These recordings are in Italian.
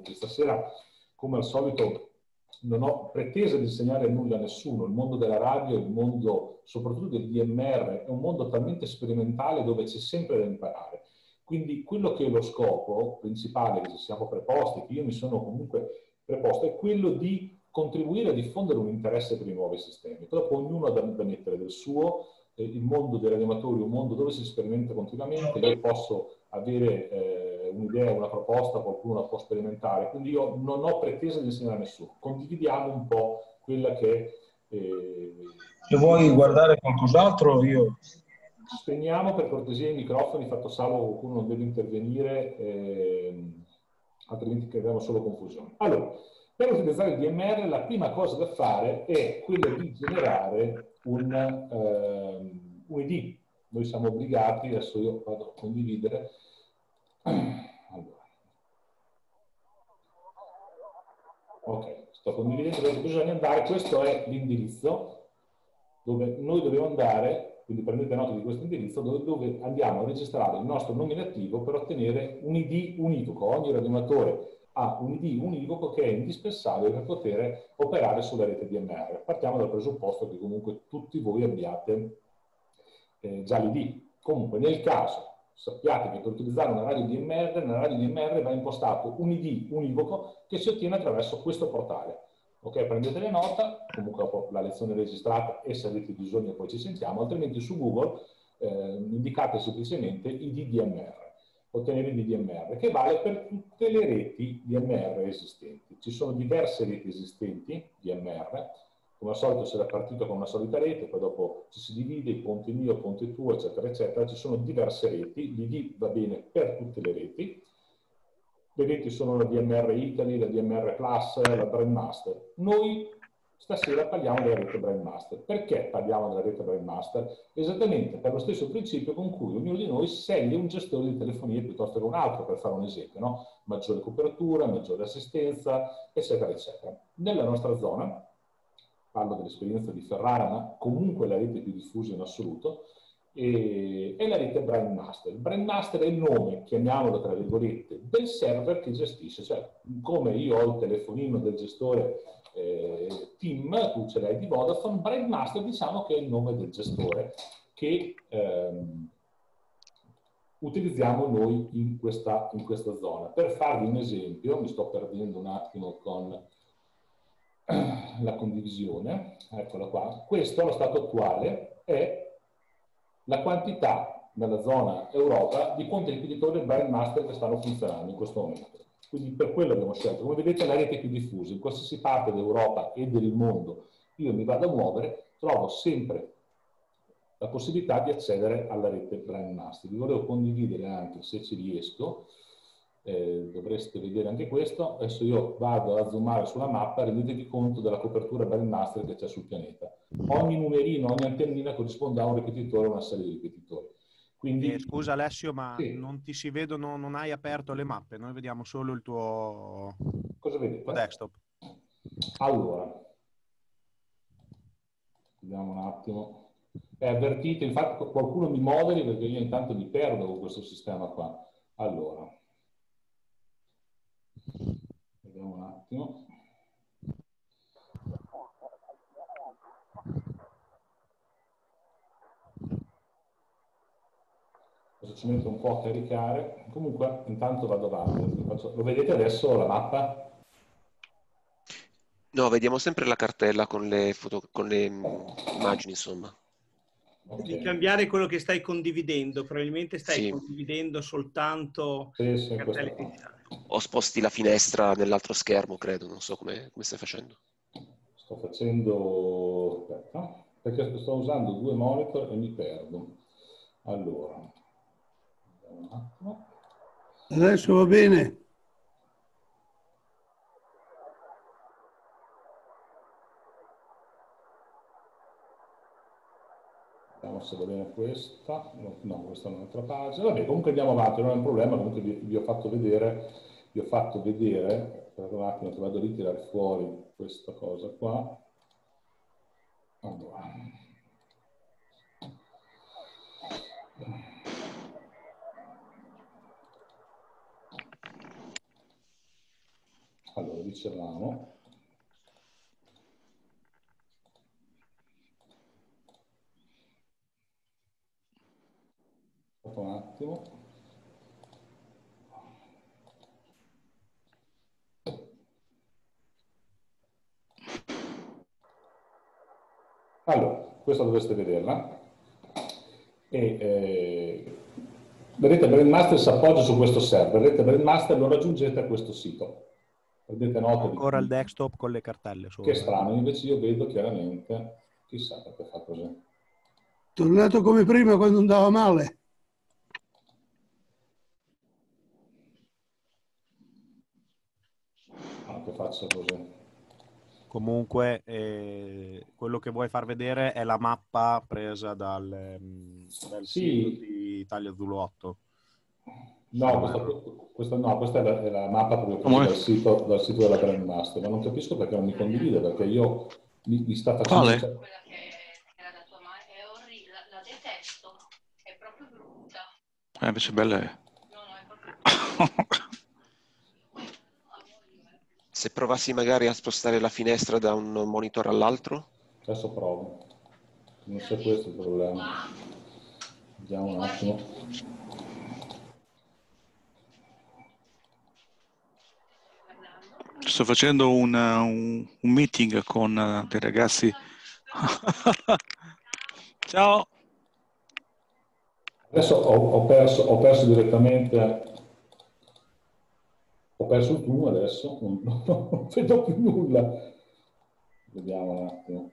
minuti. Stasera, come al solito, non ho pretesa di insegnare nulla a nessuno. Il mondo della radio, il mondo soprattutto del DMR, è un mondo talmente sperimentale dove c'è sempre da imparare. Quindi quello che è lo scopo principale che ci siamo preposti, che io mi sono comunque preposto, è quello di contribuire a diffondere un interesse per i nuovi sistemi. Dopo ognuno ha da mettere del suo. Il mondo degli animatori è un mondo dove si sperimenta continuamente. Io posso avere un'idea, una proposta, qualcuno la può sperimentare, quindi io non ho pretesa di insegnare a nessuno. Condividiamo un po' quella che se vuoi guardare qualcos'altro, io... Spegniamo per cortesia i microfoni, fatto salvo che qualcuno non deve intervenire, altrimenti creiamo solo confusione. Allora, per utilizzare il DMR la prima cosa da fare è quella di generare un ID. Noi siamo obbligati, adesso io vado a condividere. Allora. Ok, sto condividendo dove bisogna andare, questo è l'indirizzo dove noi dobbiamo andare, quindi prendete nota di questo indirizzo, dove andiamo a registrare il nostro nominativo per ottenere un ID univoco. Ogni radioamatore ha un ID univoco che è indispensabile per poter operare sulla rete DMR. Partiamo dal presupposto che comunque tutti voi abbiate già l'ID. Comunque, nel caso sappiate che per utilizzare una radio DMR, nella radio DMR va impostato un ID univoco che si ottiene attraverso questo portale. Ok, prendete le nota, comunque dopo la lezione è registrata e se avete bisogno poi ci sentiamo, altrimenti su Google indicate semplicemente ID DMR, ottenere ID DMR, che vale per tutte le reti DMR esistenti. Ci sono diverse reti esistenti DMR, come al solito si era partito con una solita rete, poi dopo ci si divide, il ponte mio, il ponte tuo, eccetera, eccetera. Ci sono diverse reti, l'ID va bene per tutte le reti. Le reti sono la DMR Italy, la DMR Plus, la Brandmaster. Noi stasera parliamo della rete Brandmaster. Perché parliamo della rete Brandmaster? Esattamente per lo stesso principio con cui ognuno di noi sceglie un gestore di telefonia piuttosto che un altro, per fare un esempio, no? Maggiore copertura, maggiore assistenza, eccetera, eccetera. Nella nostra zona, parlo dell'esperienza di Ferrara, ma comunque la rete più diffusa in assoluto, è la rete Brandmaster. Il Brandmaster è il nome, chiamiamolo tra virgolette, del server che gestisce, cioè come io ho il telefonino del gestore TIM, tu ce l'hai di Vodafone, Brandmaster diciamo che è il nome del gestore che utilizziamo noi in questa zona. Per farvi un esempio, mi sto perdendo un attimo con la condivisione, eccola qua, questo allo stato attuale è la quantità nella zona Europa di ponti ripetitori Brandmaster che stanno funzionando in questo momento. Quindi per quello abbiamo scelto. Come vedete la rete più diffusa in qualsiasi parte d'Europa e del mondo io mi vado a muovere, trovo sempre la possibilità di accedere alla rete Brandmaster. Vi volevo condividere anche, se ci riesco, dovreste vedere anche questo. Adesso io vado a zoomare sulla mappa, rendetevi conto della copertura Brandmaster che c'è sul pianeta. Ogni numerino, ogni antennina corrisponde a un ripetitore o una serie di ripetitori. Quindi, scusa Alessio, ma sì. non ti si vedono, non hai aperto le mappe, noi vediamo solo il tuo, Cosa vedete? tuo desktop. Allora, vediamo un attimo. Avvertite, infatti qualcuno mi moderi perché io intanto mi perdo con questo sistema qua. Allora, vediamo un attimo. Ci metto un po' a caricare, comunque intanto vado avanti. Lo vedete adesso la mappa? No, vediamo sempre la cartella con le immagini, insomma. Okay. Devi cambiare quello che stai condividendo, probabilmente stai sì. condividendo soltanto cartelle digitali. O sposti la finestra nell'altro schermo, credo, non so come stai facendo. Sto facendo, aspetta, perché sto usando due monitor e mi perdo. Allora, un attimo. Adesso va bene. Vediamo se va bene questa. No, questa è un'altra pagina. Vabbè, comunque andiamo avanti, non è un problema, comunque vi ho fatto vedere, aspetta un attimo che vado a ritirare fuori questa cosa qua. Allora. Allora, dicevamo. Un attimo. Allora, questa dovreste vederla. Vedete, Brainmaster si appoggia su questo server. Vedete, Brainmaster lo raggiungete a questo sito. Prendete nota Ancora il di desktop con le cartelle sopra. che strano, invece io vedo chiaramente, chissà perché fa così. Tornato come prima quando andava male. Che faccia così. Comunque, quello che vuoi far vedere è la mappa presa dal Sì. sito di Italia Zulu 8. No, questa è la mappa proprio presa dal sito della Grandmaster, ma non capisco perché non mi condivide, perché io mi sta facendo... Quale? Quella che era da tua madre è orribile, la detesto, è proprio brutta. Invece bella è. No, è proprio Se provassi magari a spostare la finestra da un monitor all'altro? Adesso provo. Non so questo il problema. Vediamo un attimo. Sto facendo un meeting con dei ragazzi. Ciao! Adesso ho perso direttamente... Ho perso il zoom adesso, non vedo più nulla. Vediamo un attimo.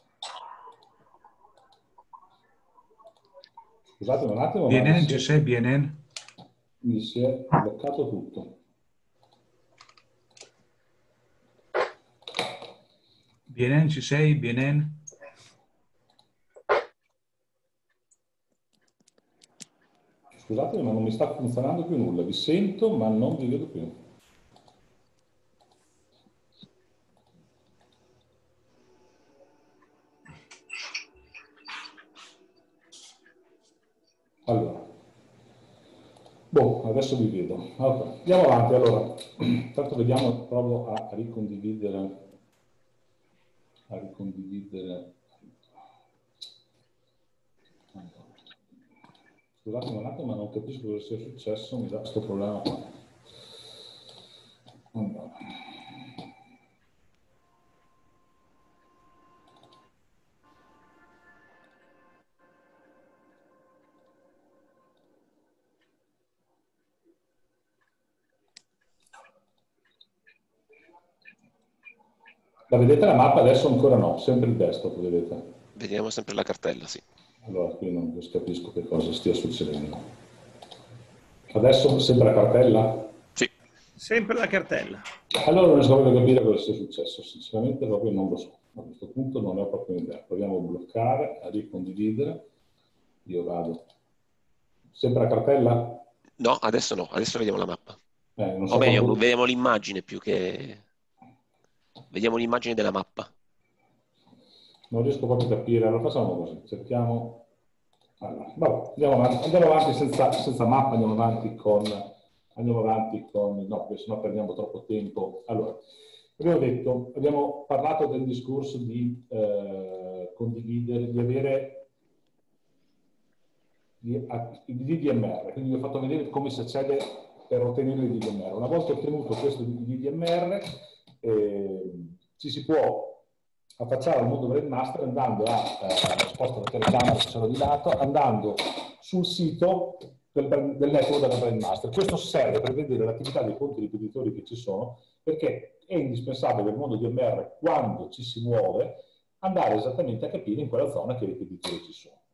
Scusate un attimo, BNN, ci sei BNN? mi si è bloccato tutto. BNN, ci sei BNN? Scusate, ma non mi sta funzionando più nulla. Vi sento, ma non vi vedo più. Allora, adesso vi vedo. Allora, andiamo avanti. Allora, intanto vediamo, provo a ricondividere. Scusate un attimo, ma non capisco cosa sia successo, mi dà questo problema qua. Allora. La vedete la mappa? Adesso ancora no, sempre il desktop, vedete? Vediamo sempre la cartella, sì. Allora, qui non capisco che cosa stia succedendo. Adesso sempre la cartella? Sì. Sempre la cartella. Allora non riesco proprio a capire cosa sia successo, sinceramente proprio non lo so. A questo punto non ne ho proprio idea. Proviamo a bloccare, a ricondividere. Io vado. Sempre la cartella? No, adesso vediamo la mappa. Non so O meglio, quando... vediamo l'immagine più che... Vediamo l'immagine della mappa. Non riesco proprio a capire, allora facciamo così, cerchiamo... Allora, vabbè, andiamo avanti senza mappa, andiamo avanti con... No, perché sennò perdiamo troppo tempo. Allora, abbiamo parlato del discorso di condividere, di avere i DDMR, quindi vi ho fatto vedere come si accede per ottenere il DDMR. Una volta ottenuto questo DDMR, ci si può affacciare al mondo Brainmaster andando sposto la telecamera che sono di lato, andando sul sito del network della Brainmaster. Questo serve per vedere l'attività dei conti ripetitori che ci sono, perché è indispensabile nel mondo DMR, quando ci si muove, andare esattamente a capire in quella zona che ripetitori ci sono.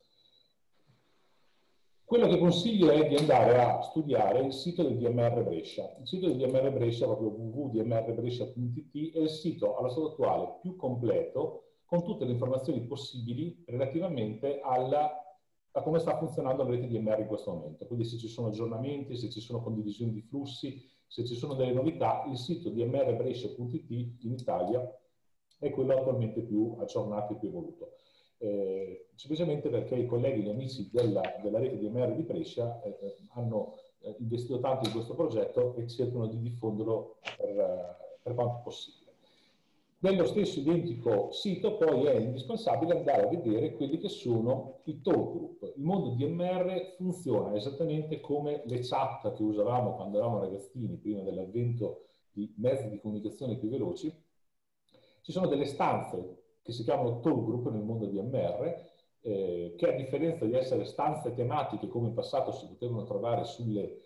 Quello che consiglio è di andare a studiare il sito del DMR Brescia. Il sito del DMR Brescia, proprio www.dmrbrescia.it, è il sito allo stato attuale più completo, con tutte le informazioni possibili relativamente a come sta funzionando la rete DMR in questo momento. Quindi se ci sono aggiornamenti, se ci sono condivisioni di flussi, se ci sono delle novità, il sito dmrbrescia.it in Italia è quello attualmente più aggiornato e più evoluto. Semplicemente perché i colleghi, gli amici della rete DMR di Brescia hanno investito tanto in questo progetto e cercano di diffonderlo per per quanto possibile. Nello stesso identico sito poi è indispensabile andare a vedere quelli che sono i talk group. Il mondo DMR funziona esattamente come le chat che usavamo quando eravamo ragazzini, prima dell'avvento di mezzi di comunicazione più veloci. Ci sono delle stanze che si chiamano talk group nel mondo DMR, che a differenza di essere stanze tematiche come in passato si potevano trovare sulle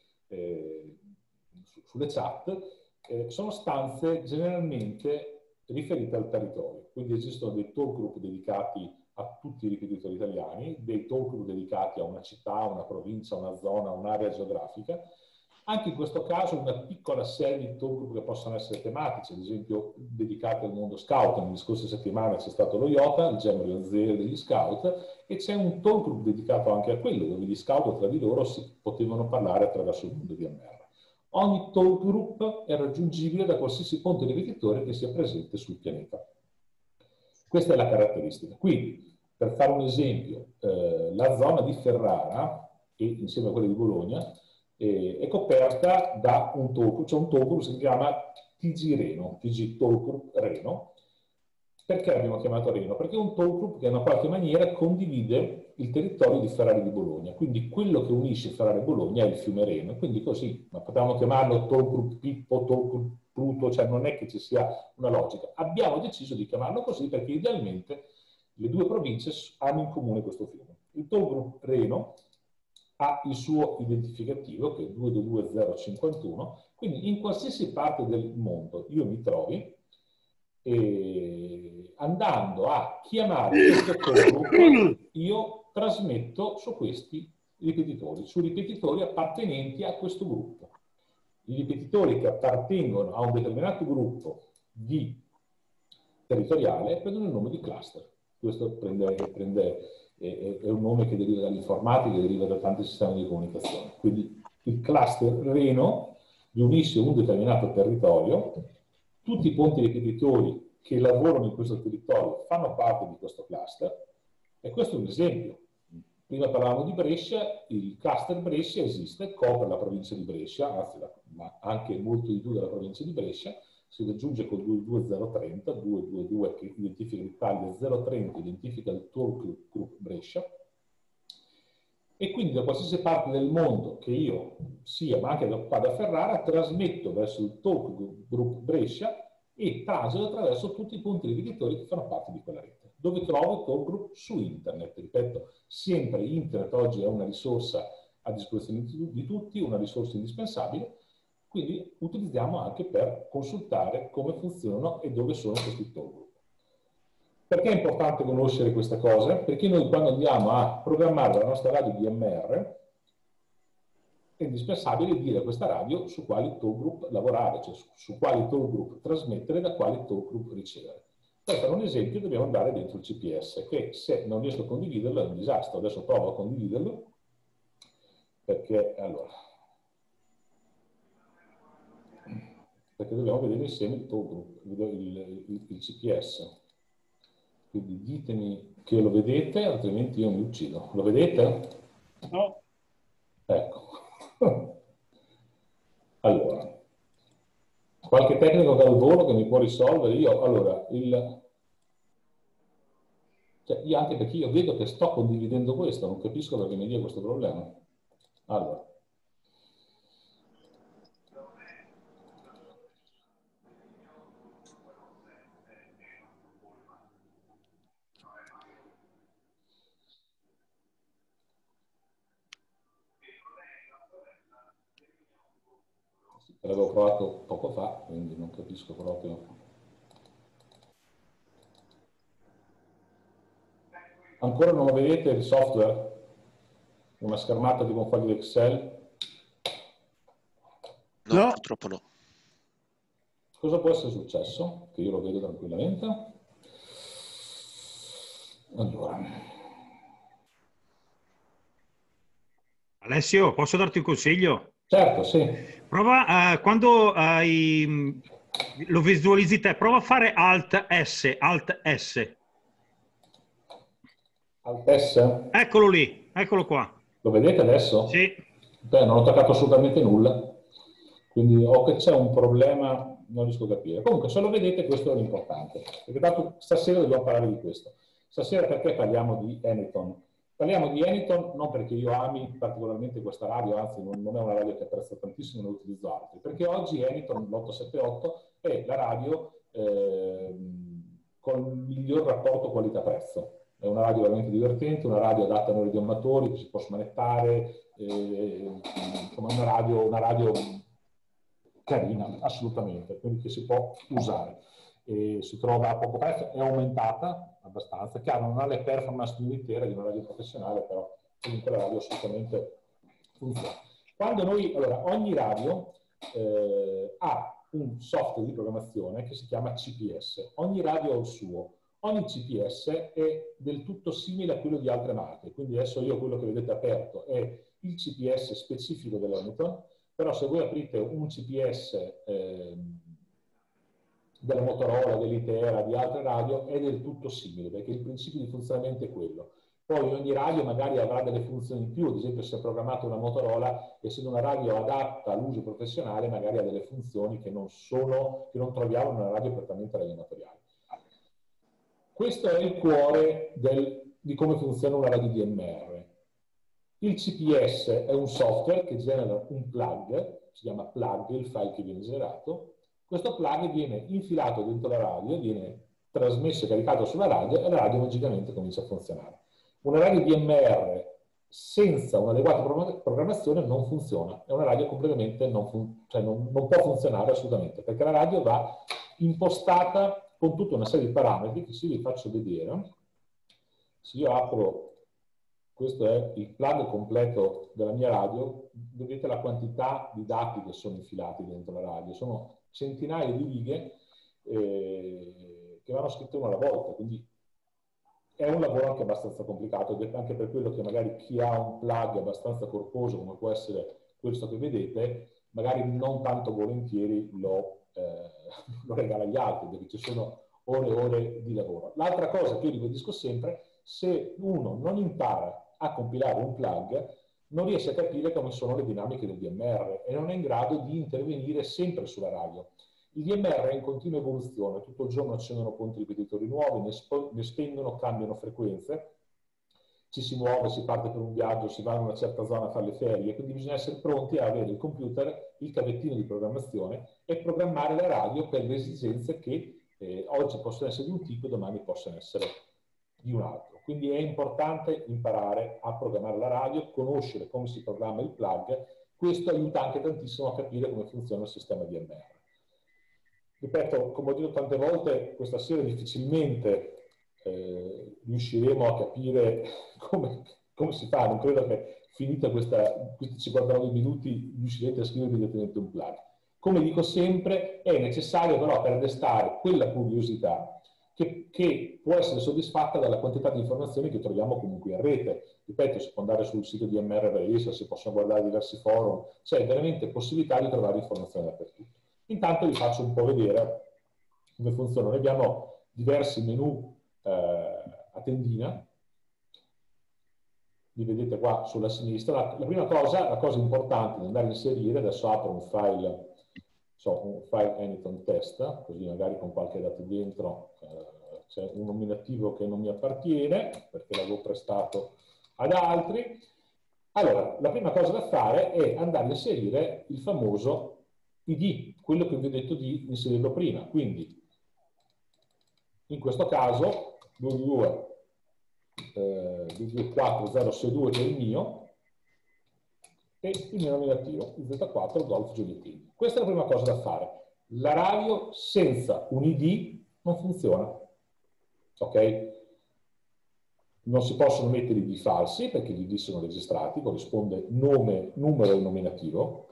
chat, sono stanze generalmente riferite al territorio. Quindi esistono dei talk group dedicati a tutti i ripetitori italiani, dei talk group dedicati a una città, una provincia, una zona, un'area geografica. Anche in questo caso una piccola serie di talk group che possono essere tematici, ad esempio dedicati al mondo scout. Nelle scorse settimane c'è stato lo IOTA, il Jamboree Zero degli scout, e c'è un talk group dedicato anche a quello, dove gli scout tra di loro si potevano parlare attraverso il mondo DMR. Ogni talk group è raggiungibile da qualsiasi ponte ripetitore che sia presente sul pianeta. Questa è la caratteristica. Quindi, per fare un esempio, la zona di Ferrara, e insieme a quella di Bologna, è coperta da un talk group, c'è un talk group che si chiama TG Reno, TG Talk Group Reno. Perché l'abbiamo chiamato Reno? Perché è un talk group che in una qualche maniera condivide il territorio di Ferrara e di Bologna, quindi quello che unisce Ferrara e Bologna è il fiume Reno, quindi così, ma potevamo chiamarlo talk group Pippo, talk group Pluto, cioè non è che ci sia una logica. Abbiamo deciso di chiamarlo così perché idealmente le due province hanno in comune questo fiume. Il talk group Reno ha il suo identificativo, che è 222051, quindi in qualsiasi parte del mondo io mi trovi, e andando a chiamare questo talk group, io trasmetto su questi ripetitori, su ripetitori appartenenti a questo gruppo. I ripetitori che appartengono a un determinato gruppo di territoriale prendono il nome di cluster. Questo è un nome che deriva dall'informatica, che deriva da tanti sistemi di comunicazione. Quindi il cluster Reno riunisce un determinato territorio, tutti i ponti ripetitori che lavorano in questo territorio fanno parte di questo cluster, e questo è un esempio. Prima parlavamo di Brescia, il cluster Brescia esiste, copre la provincia di Brescia, anzi ma anche molto di più della provincia di Brescia, si raggiunge col 22030, 222 che identifica l'Italia, 030 identifica il talk group Brescia, e quindi da qualsiasi parte del mondo che io sia, ma anche da qua da Ferrara, trasmetto verso il talk group Brescia e trasito attraverso tutti i punti ripetitori che fanno parte di quella rete. Dove trovo il talk group? Su internet. Ripeto, sempre internet oggi è una risorsa a disposizione di tutti, una risorsa indispensabile, quindi utilizziamo anche per consultare come funzionano e dove sono questi talk group. Perché è importante conoscere queste cose? Perché noi quando andiamo a programmare la nostra radio DMR è indispensabile dire a questa radio su quali talk group lavorare, cioè su quali talk group trasmettere, da quali talk group ricevere. Per fare un esempio dobbiamo andare dentro il CPS, che se non riesco a condividerlo è un disastro. Adesso provo a condividerlo, perché dobbiamo vedere insieme il talk group, il CPS. Quindi ditemi che lo vedete, altrimenti io mi uccido. Lo vedete? No. Ecco. Allora, qualche tecnico dal volo che mi può risolvere? Io, allora, io anche perché io vedo che sto condividendo questo, non capisco perché mi dia questo problema. Allora. L'avevo provato poco fa, quindi non capisco proprio. Ancora non lo vedete il software? Una schermata di un foglio di Excel? No, purtroppo no. Cosa può essere successo? Che io lo vedo tranquillamente. Allora. Alessio, posso darti un consiglio? Certo, sì. Prova, quando lo visualizzi te, prova a fare Alt S, Alt S. Alt S? Eccolo lì, eccolo qua. Lo vedete adesso? Sì. Beh, non ho toccato assolutamente nulla. Quindi o che c'è un problema non riesco a capire. Comunque, se lo vedete, questo è l'importante, perché tanto stasera dobbiamo parlare di questo. Stasera perché parliamo di Anyton? Parliamo di Anyton non perché io ami particolarmente questa radio, anzi non è una radio che apprezzo tantissimo, ne utilizzo altri, perché oggi Anyton, l'878, è la radio con il miglior rapporto qualità-prezzo. È una radio veramente divertente, una radio adatta a noi radioamatori, che si può smanettare, insomma una radio carina, assolutamente, quindi che si può usare. Si trova a poco prezzo, è aumentata abbastanza, chiaro non ha le performance di un'intera di una radio professionale, però comunque la radio assolutamente funziona. Quando noi, allora, ogni radio ha un software di programmazione che si chiama CPS, ogni radio ha il suo, ogni CPS è del tutto simile a quello di altre marche, quindi adesso io quello che vedete aperto è il CPS specifico dell'Hamilton, però se voi aprite un CPS della Motorola, dell'Itera, di altre radio, è del tutto simile, perché il principio di funzionamento è quello. Poi ogni radio magari avrà delle funzioni in più, ad esempio se è programmata una Motorola, essendo una radio adatta all'uso professionale, magari ha delle funzioni che non troviamo in una radio prettamente radioamatoriale. Questo è il cuore di come funziona una radio DMR. Il CPS è un software che genera un plug, si chiama plug, il file che viene generato. Questo plug viene infilato dentro la radio, viene trasmesso e caricato sulla radio e la radio magicamente comincia a funzionare. Una radio DMR senza un'adeguata programmazione non funziona. È una radio completamente non può funzionare assolutamente, perché la radio va impostata con tutta una serie di parametri che se vi faccio vedere. Se io apro, questo è il plug completo della mia radio, vedete la quantità di dati che sono infilati dentro la radio. Sono centinaia di righe che vanno scritte una alla volta, quindi è un lavoro anche abbastanza complicato, ed è anche per quello che magari chi ha un plug abbastanza corposo, come può essere questo che vedete, magari non tanto volentieri lo regala agli altri, perché ci sono ore e ore di lavoro. L'altra cosa che io ribadisco sempre, se uno non impara a compilare un plug, non riesce a capire come sono le dinamiche del DMR e non è in grado di intervenire sempre sulla radio. Il DMR è in continua evoluzione, tutto il giorno accendono ponti ripetitori nuovi, ne spengono, cambiano frequenze, ci si muove, si parte per un viaggio, si va in una certa zona a fare le ferie, quindi bisogna essere pronti a avere il computer, il cavettino di programmazione e programmare la radio per le esigenze che oggi possono essere di un tipo e domani possono essere di un altro. Quindi è importante imparare a programmare la radio, conoscere come si programma il plug, questo aiuta anche tantissimo a capire come funziona il sistema DMR. Ripeto, come ho detto tante volte, questa sera difficilmente riusciremo a capire come si fa, non credo che finita questi 59 minuti riuscirete a scrivere direttamente un plug. Come dico sempre, è necessario però per destare quella curiosità che può essere soddisfatta dalla quantità di informazioni che troviamo comunque in rete. Ripeto, si può andare sul sito di MR Racer, si possono guardare diversi forum, c'è veramente possibilità di trovare informazioni dappertutto. Intanto vi faccio un po' vedere come funziona. Noi abbiamo diversi menu a tendina, li vedete qua sulla sinistra. La prima cosa, la cosa importante di andare a inserire, adesso apro un file Anyton test, così magari con qualche dato dentro c'è un nominativo che non mi appartiene perché l'avevo prestato ad altri. Allora, la prima cosa da fare è andare a inserire il famoso ID, quello che vi ho detto di inserirlo prima. Quindi, in questo caso, 224-062 che è il mio, e il mio nominativo, il Z4 Golf Giulietini. Questa è la prima cosa da fare. La radio senza un ID non funziona. Ok? Non si possono mettere ID falsi perché gli ID sono registrati, corrisponde nome, numero e nominativo.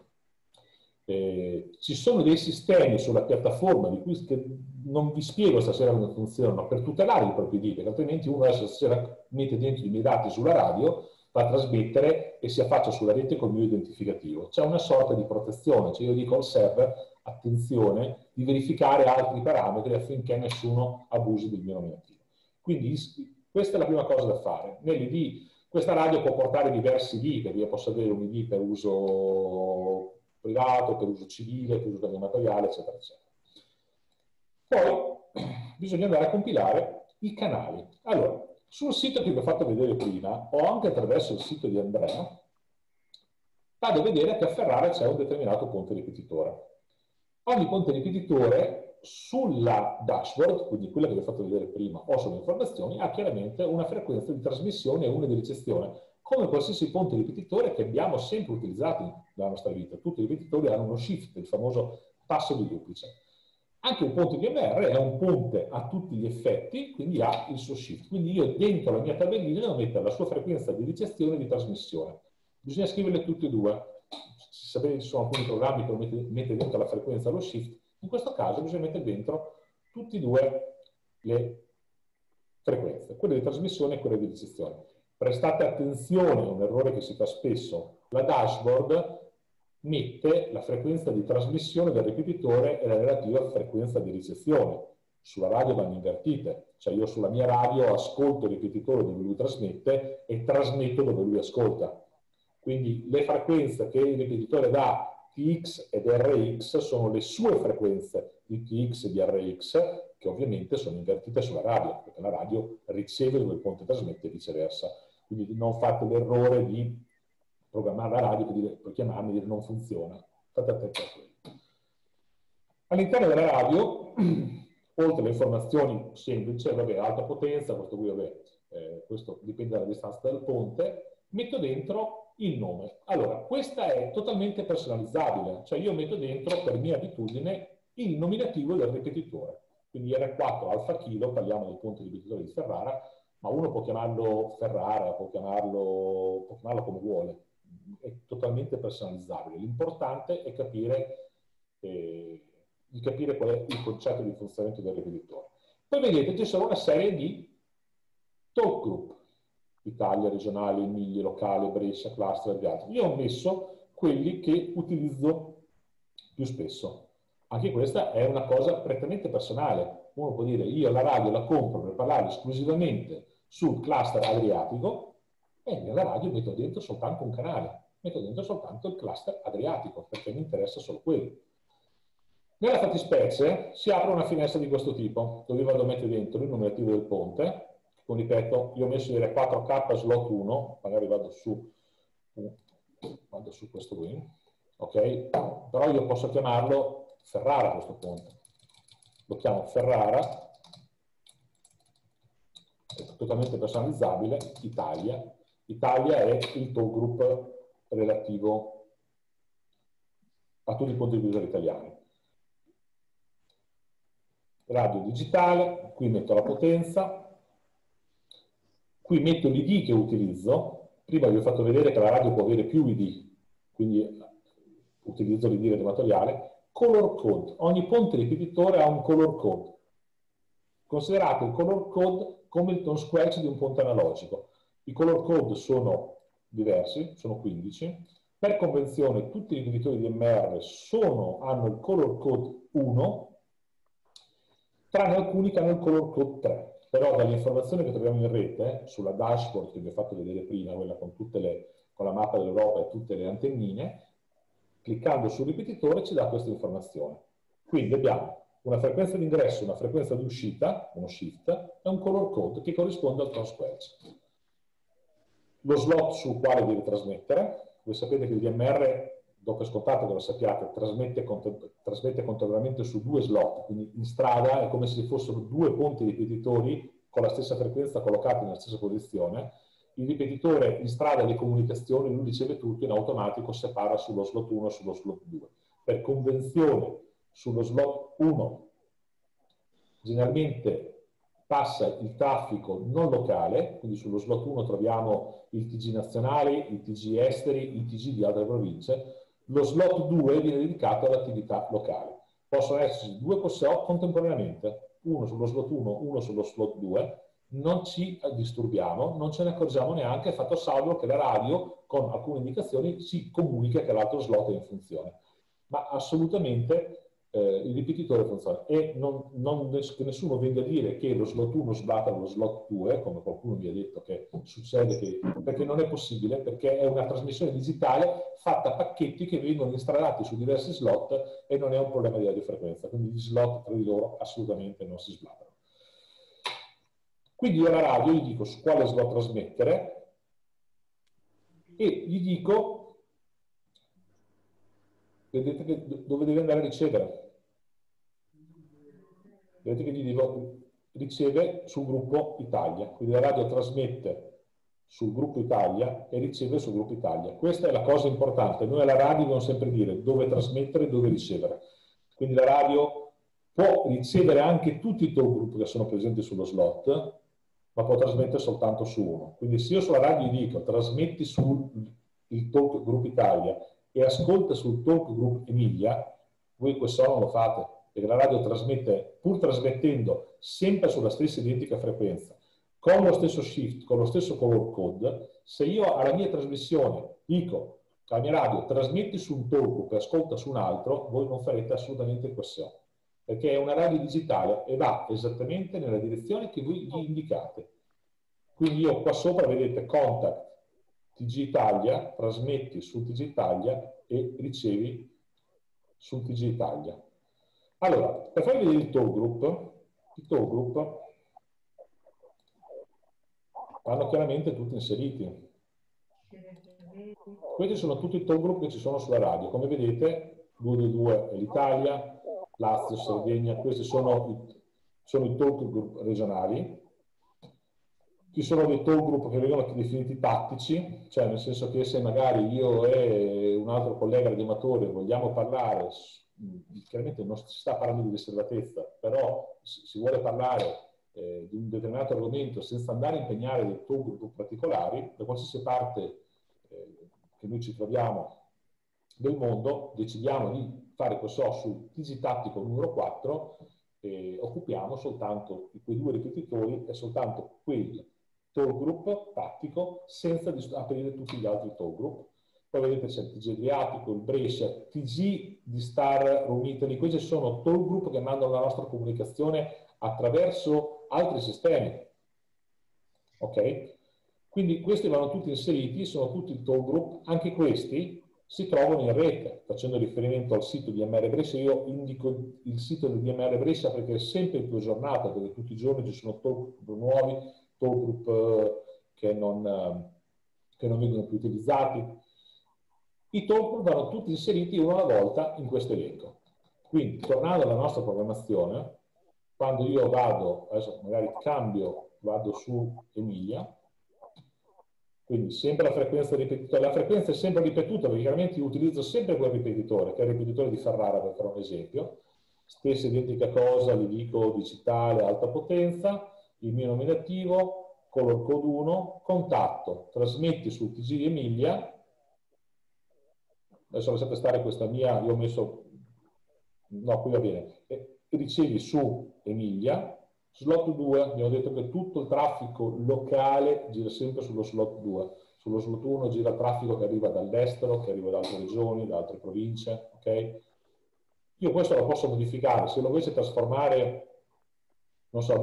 Ci sono dei sistemi sulla piattaforma di cui non vi spiego stasera come funzionano per tutelare i propri ID, perché altrimenti uno adesso stasera mette dentro i miei dati sulla radio, va a trasmettere e si affaccia sulla rete col mio identificativo. C'è una sorta di protezione, cioè io dico al server, attenzione, di verificare altri parametri affinché nessuno abusi del mio nominativo. Quindi questa è la prima cosa da fare. Nell'ID, questa radio può portare diversi ID, perché io posso avere un ID per uso privato, per uso civile, per uso materiale, eccetera, eccetera. bisogna andare a compilare i canali. Allora, sul sito che vi ho fatto vedere prima, o anche attraverso il sito di Andrea, vado a vedere che a Ferrara c'è un determinato ponte ripetitore. Ogni ponte ripetitore sulla dashboard, quindi quella che vi ho fatto vedere prima, o sulle informazioni, ha chiaramente una frequenza di trasmissione e una di ricezione, come qualsiasi ponte ripetitore che abbiamo sempre utilizzato nella nostra vita. Tutti i ripetitori hanno uno shift, il famoso tasso di duplice. Anche un ponte DMR è un ponte a tutti gli effetti, quindi ha il suo shift. Quindi io dentro la mia tabellina devo mettere la sua frequenza di ricezione e di trasmissione. Bisogna scriverle tutte e due. Sapete che ci sono alcuni programmi che mettere dentro la frequenza e lo shift. In questo caso bisogna mettere dentro tutte e due le frequenze, quella di trasmissione e quella di ricezione. Prestate attenzione, è un errore che si fa spesso. La dashboard mette la frequenza di trasmissione del ripetitore e la relativa frequenza di ricezione. Sulla radio vanno invertite, cioè io sulla mia radio ascolto il ripetitore dove lui trasmette e trasmetto dove lui ascolta. Quindi le frequenze che il ripetitore dà, TX ed RX, sono le sue frequenze di TX e di RX, che ovviamente sono invertite sulla radio, perché la radio riceve dove il ponte trasmette e viceversa. Quindi non fate l'errore di programmare la radio per chiamarmi e dire non funziona. Fate attenzione a quello. All'interno della radio, oltre alle informazioni semplici, vabbè, alta potenza, questo qui, vabbè, questo dipende dalla distanza del ponte, metto dentro il nome. Allora, questa è totalmente personalizzabile, cioè io metto dentro, per mia abitudine, il nominativo del ripetitore. Quindi R4 Alfa Kilo, parliamo del ponte ripetitore di Ferrara, ma uno può chiamarlo Ferrara, può chiamarlo come vuole. È totalmente personalizzabile. L'importante è capire qual è il concetto di funzionamento del ripetitore. Poi vedete ci sono una serie di talk group, Italia, regionale, Emilia, locale, Brescia, cluster e gli altri. Io ho messo quelli che utilizzo più spesso. Anche questa è una cosa prettamente personale. Uno può dire io la radio la compro per parlare esclusivamente sul cluster adriatico e nella radio metto dentro soltanto un canale, metto dentro soltanto il cluster adriatico perché mi interessa solo quello. Nella fattispecie si apre una finestra di questo tipo dove vado a mettere dentro il nominativo del ponte. Come ripeto, io ho messo dire 4K slot 1, magari vado su questo qui, ok? Però io posso chiamarlo Ferrara questo ponte. Lo chiamo Ferrara, è totalmente personalizzabile, Italia. Italia è il talk group relativo a tutti i ponti di guida italiani. Radio digitale, qui metto la potenza. Qui metto l'ID che utilizzo. Prima vi ho fatto vedere che la radio può avere più ID, quindi utilizzo l'ID redematoriale. Color code. Ogni ponte ripetitore ha un color code. Considerate il color code come il tone squelch di un ponte analogico. I color code sono diversi, sono 15. Per convenzione tutti i ripetitori di MR hanno il color code 1, tranne alcuni che hanno il color code 3. Però dalle informazioni che troviamo in rete, sulla dashboard che vi ho fatto vedere prima, quella con la mappa dell'Europa e tutte le antennine, cliccando sul ripetitore ci dà questa informazione. Quindi abbiamo una frequenza di ingresso, una frequenza di uscita, uno shift, e un color code che corrisponde al tone squelch. Lo slot sul quale deve trasmettere. Voi sapete che il DMR, dopo è scontato che lo sappiate, trasmette contemporaneamente su 2 slot, quindi in strada è come se fossero 2 ponti ripetitori con la stessa frequenza collocati nella stessa posizione. Il ripetitore in strada le comunicazioni, lui riceve tutto, in automatico separa sullo slot 1 e sullo slot 2. Per convenzione, sullo slot 1 generalmente passa il traffico non locale, quindi sullo slot 1 troviamo il TG nazionale, i TG esteri, i TG di altre province. Lo slot 2 viene dedicato all'attività locale. Possono esserci 2 POSO contemporaneamente, uno sullo slot 1, uno sullo slot 2. Non ci disturbiamo, non ce ne accorgiamo neanche, fatto salvo che la radio, con alcune indicazioni, ci comunica che l'altro slot è in funzione. Ma assolutamente il ripetitore funziona. E che nessuno venga a dire che lo slot 1 sblocca lo slot 2, come qualcuno mi ha detto che succede, perché non è possibile, perché è una trasmissione digitale fatta a pacchetti che vengono installati su diversi slot e non è un problema di radiofrequenza. Quindi gli slot tra di loro assolutamente non si sbloccano. Quindi io alla radio gli dico su quale slot trasmettere e gli dico, vedete che dove deve andare a ricevere. Vedete che gli dico riceve sul gruppo Italia, quindi la radio trasmette sul gruppo Italia e riceve sul gruppo Italia. Questa è la cosa importante. Noi alla radio dobbiamo sempre dire dove trasmettere e dove ricevere. Quindi la radio può ricevere anche tutti i talk group che sono presenti sullo slot, ma può trasmettere soltanto su uno. Quindi se io sulla radio gli dico trasmetti sul talk group Italia e ascolta sul talk group Emilia, voi questo non lo fate, perché la radio trasmette, pur trasmettendo sempre sulla stessa identica frequenza, con lo stesso shift, con lo stesso color code, se io alla mia trasmissione dico alla mia radio trasmetti su un talk group e ascolta su un altro, voi non farete assolutamente questo, perché è una radio digitale e va esattamente nella direzione che voi gli indicate. Quindi io qua sopra vedete contact TG Italia, trasmetti su TG Italia e ricevi su TG Italia. Allora, per farvi vedere il talk group vanno chiaramente tutti inseriti. Questi sono tutti i talk group che ci sono sulla radio. Come vedete, 222 è l'Italia, Lazio, Sardegna, questi sono i talk group regionali. Ci sono dei talk group che vengono definiti tattici, cioè nel senso che se magari io e un altro collega radioamatore vogliamo parlare, chiaramente non si sta parlando di riservatezza, però si vuole parlare di un determinato argomento senza andare a impegnare dei talk group particolari, da qualsiasi parte che noi ci troviamo del mondo, decidiamo di fare questo sul TG Tattico numero 4 e occupiamo soltanto quei due ripetitori e soltanto quel talk group tattico senza aprire tutti gli altri talk group. Poi vedete c'è il TG Adriatico, il Brescia, TG di Star Room Italy. Questi sono talk group che mandano la nostra comunicazione attraverso altri sistemi. Ok? Quindi questi vanno tutti inseriti, sono tutti talk group, anche questi si trovano in rete. Facendo riferimento al sito di DMR Brescia, io indico il sito del DMR Brescia perché è sempre in più aggiornato, dove tutti i giorni ci sono talk group nuovi, talk group che non vengono più utilizzati. I talk group vanno tutti inseriti uno alla volta in questo elenco. Quindi, tornando alla nostra programmazione, quando io vado, adesso magari cambio, vado su Emilia, quindi sempre la frequenza ripetitore. La frequenza è sempre ripetuta, perché chiaramente io utilizzo sempre quel ripetitore, che è il ripetitore di Ferrara, per fare un esempio. Stessa identica cosa, gli dico digitale, alta potenza, il mio nominativo, color code 1, contatto, trasmetti sul TG di Emilia. Adesso lasciate stare questa mia, io ho messo, no, qui va bene, ricevi su Emilia, slot 2, abbiamo detto che tutto il traffico locale gira sempre sullo slot 2, sullo slot 1 gira il traffico che arriva dall'estero, che arriva da altre regioni, da altre province, ok? Io questo lo posso modificare, se lo volessi trasformare, non so,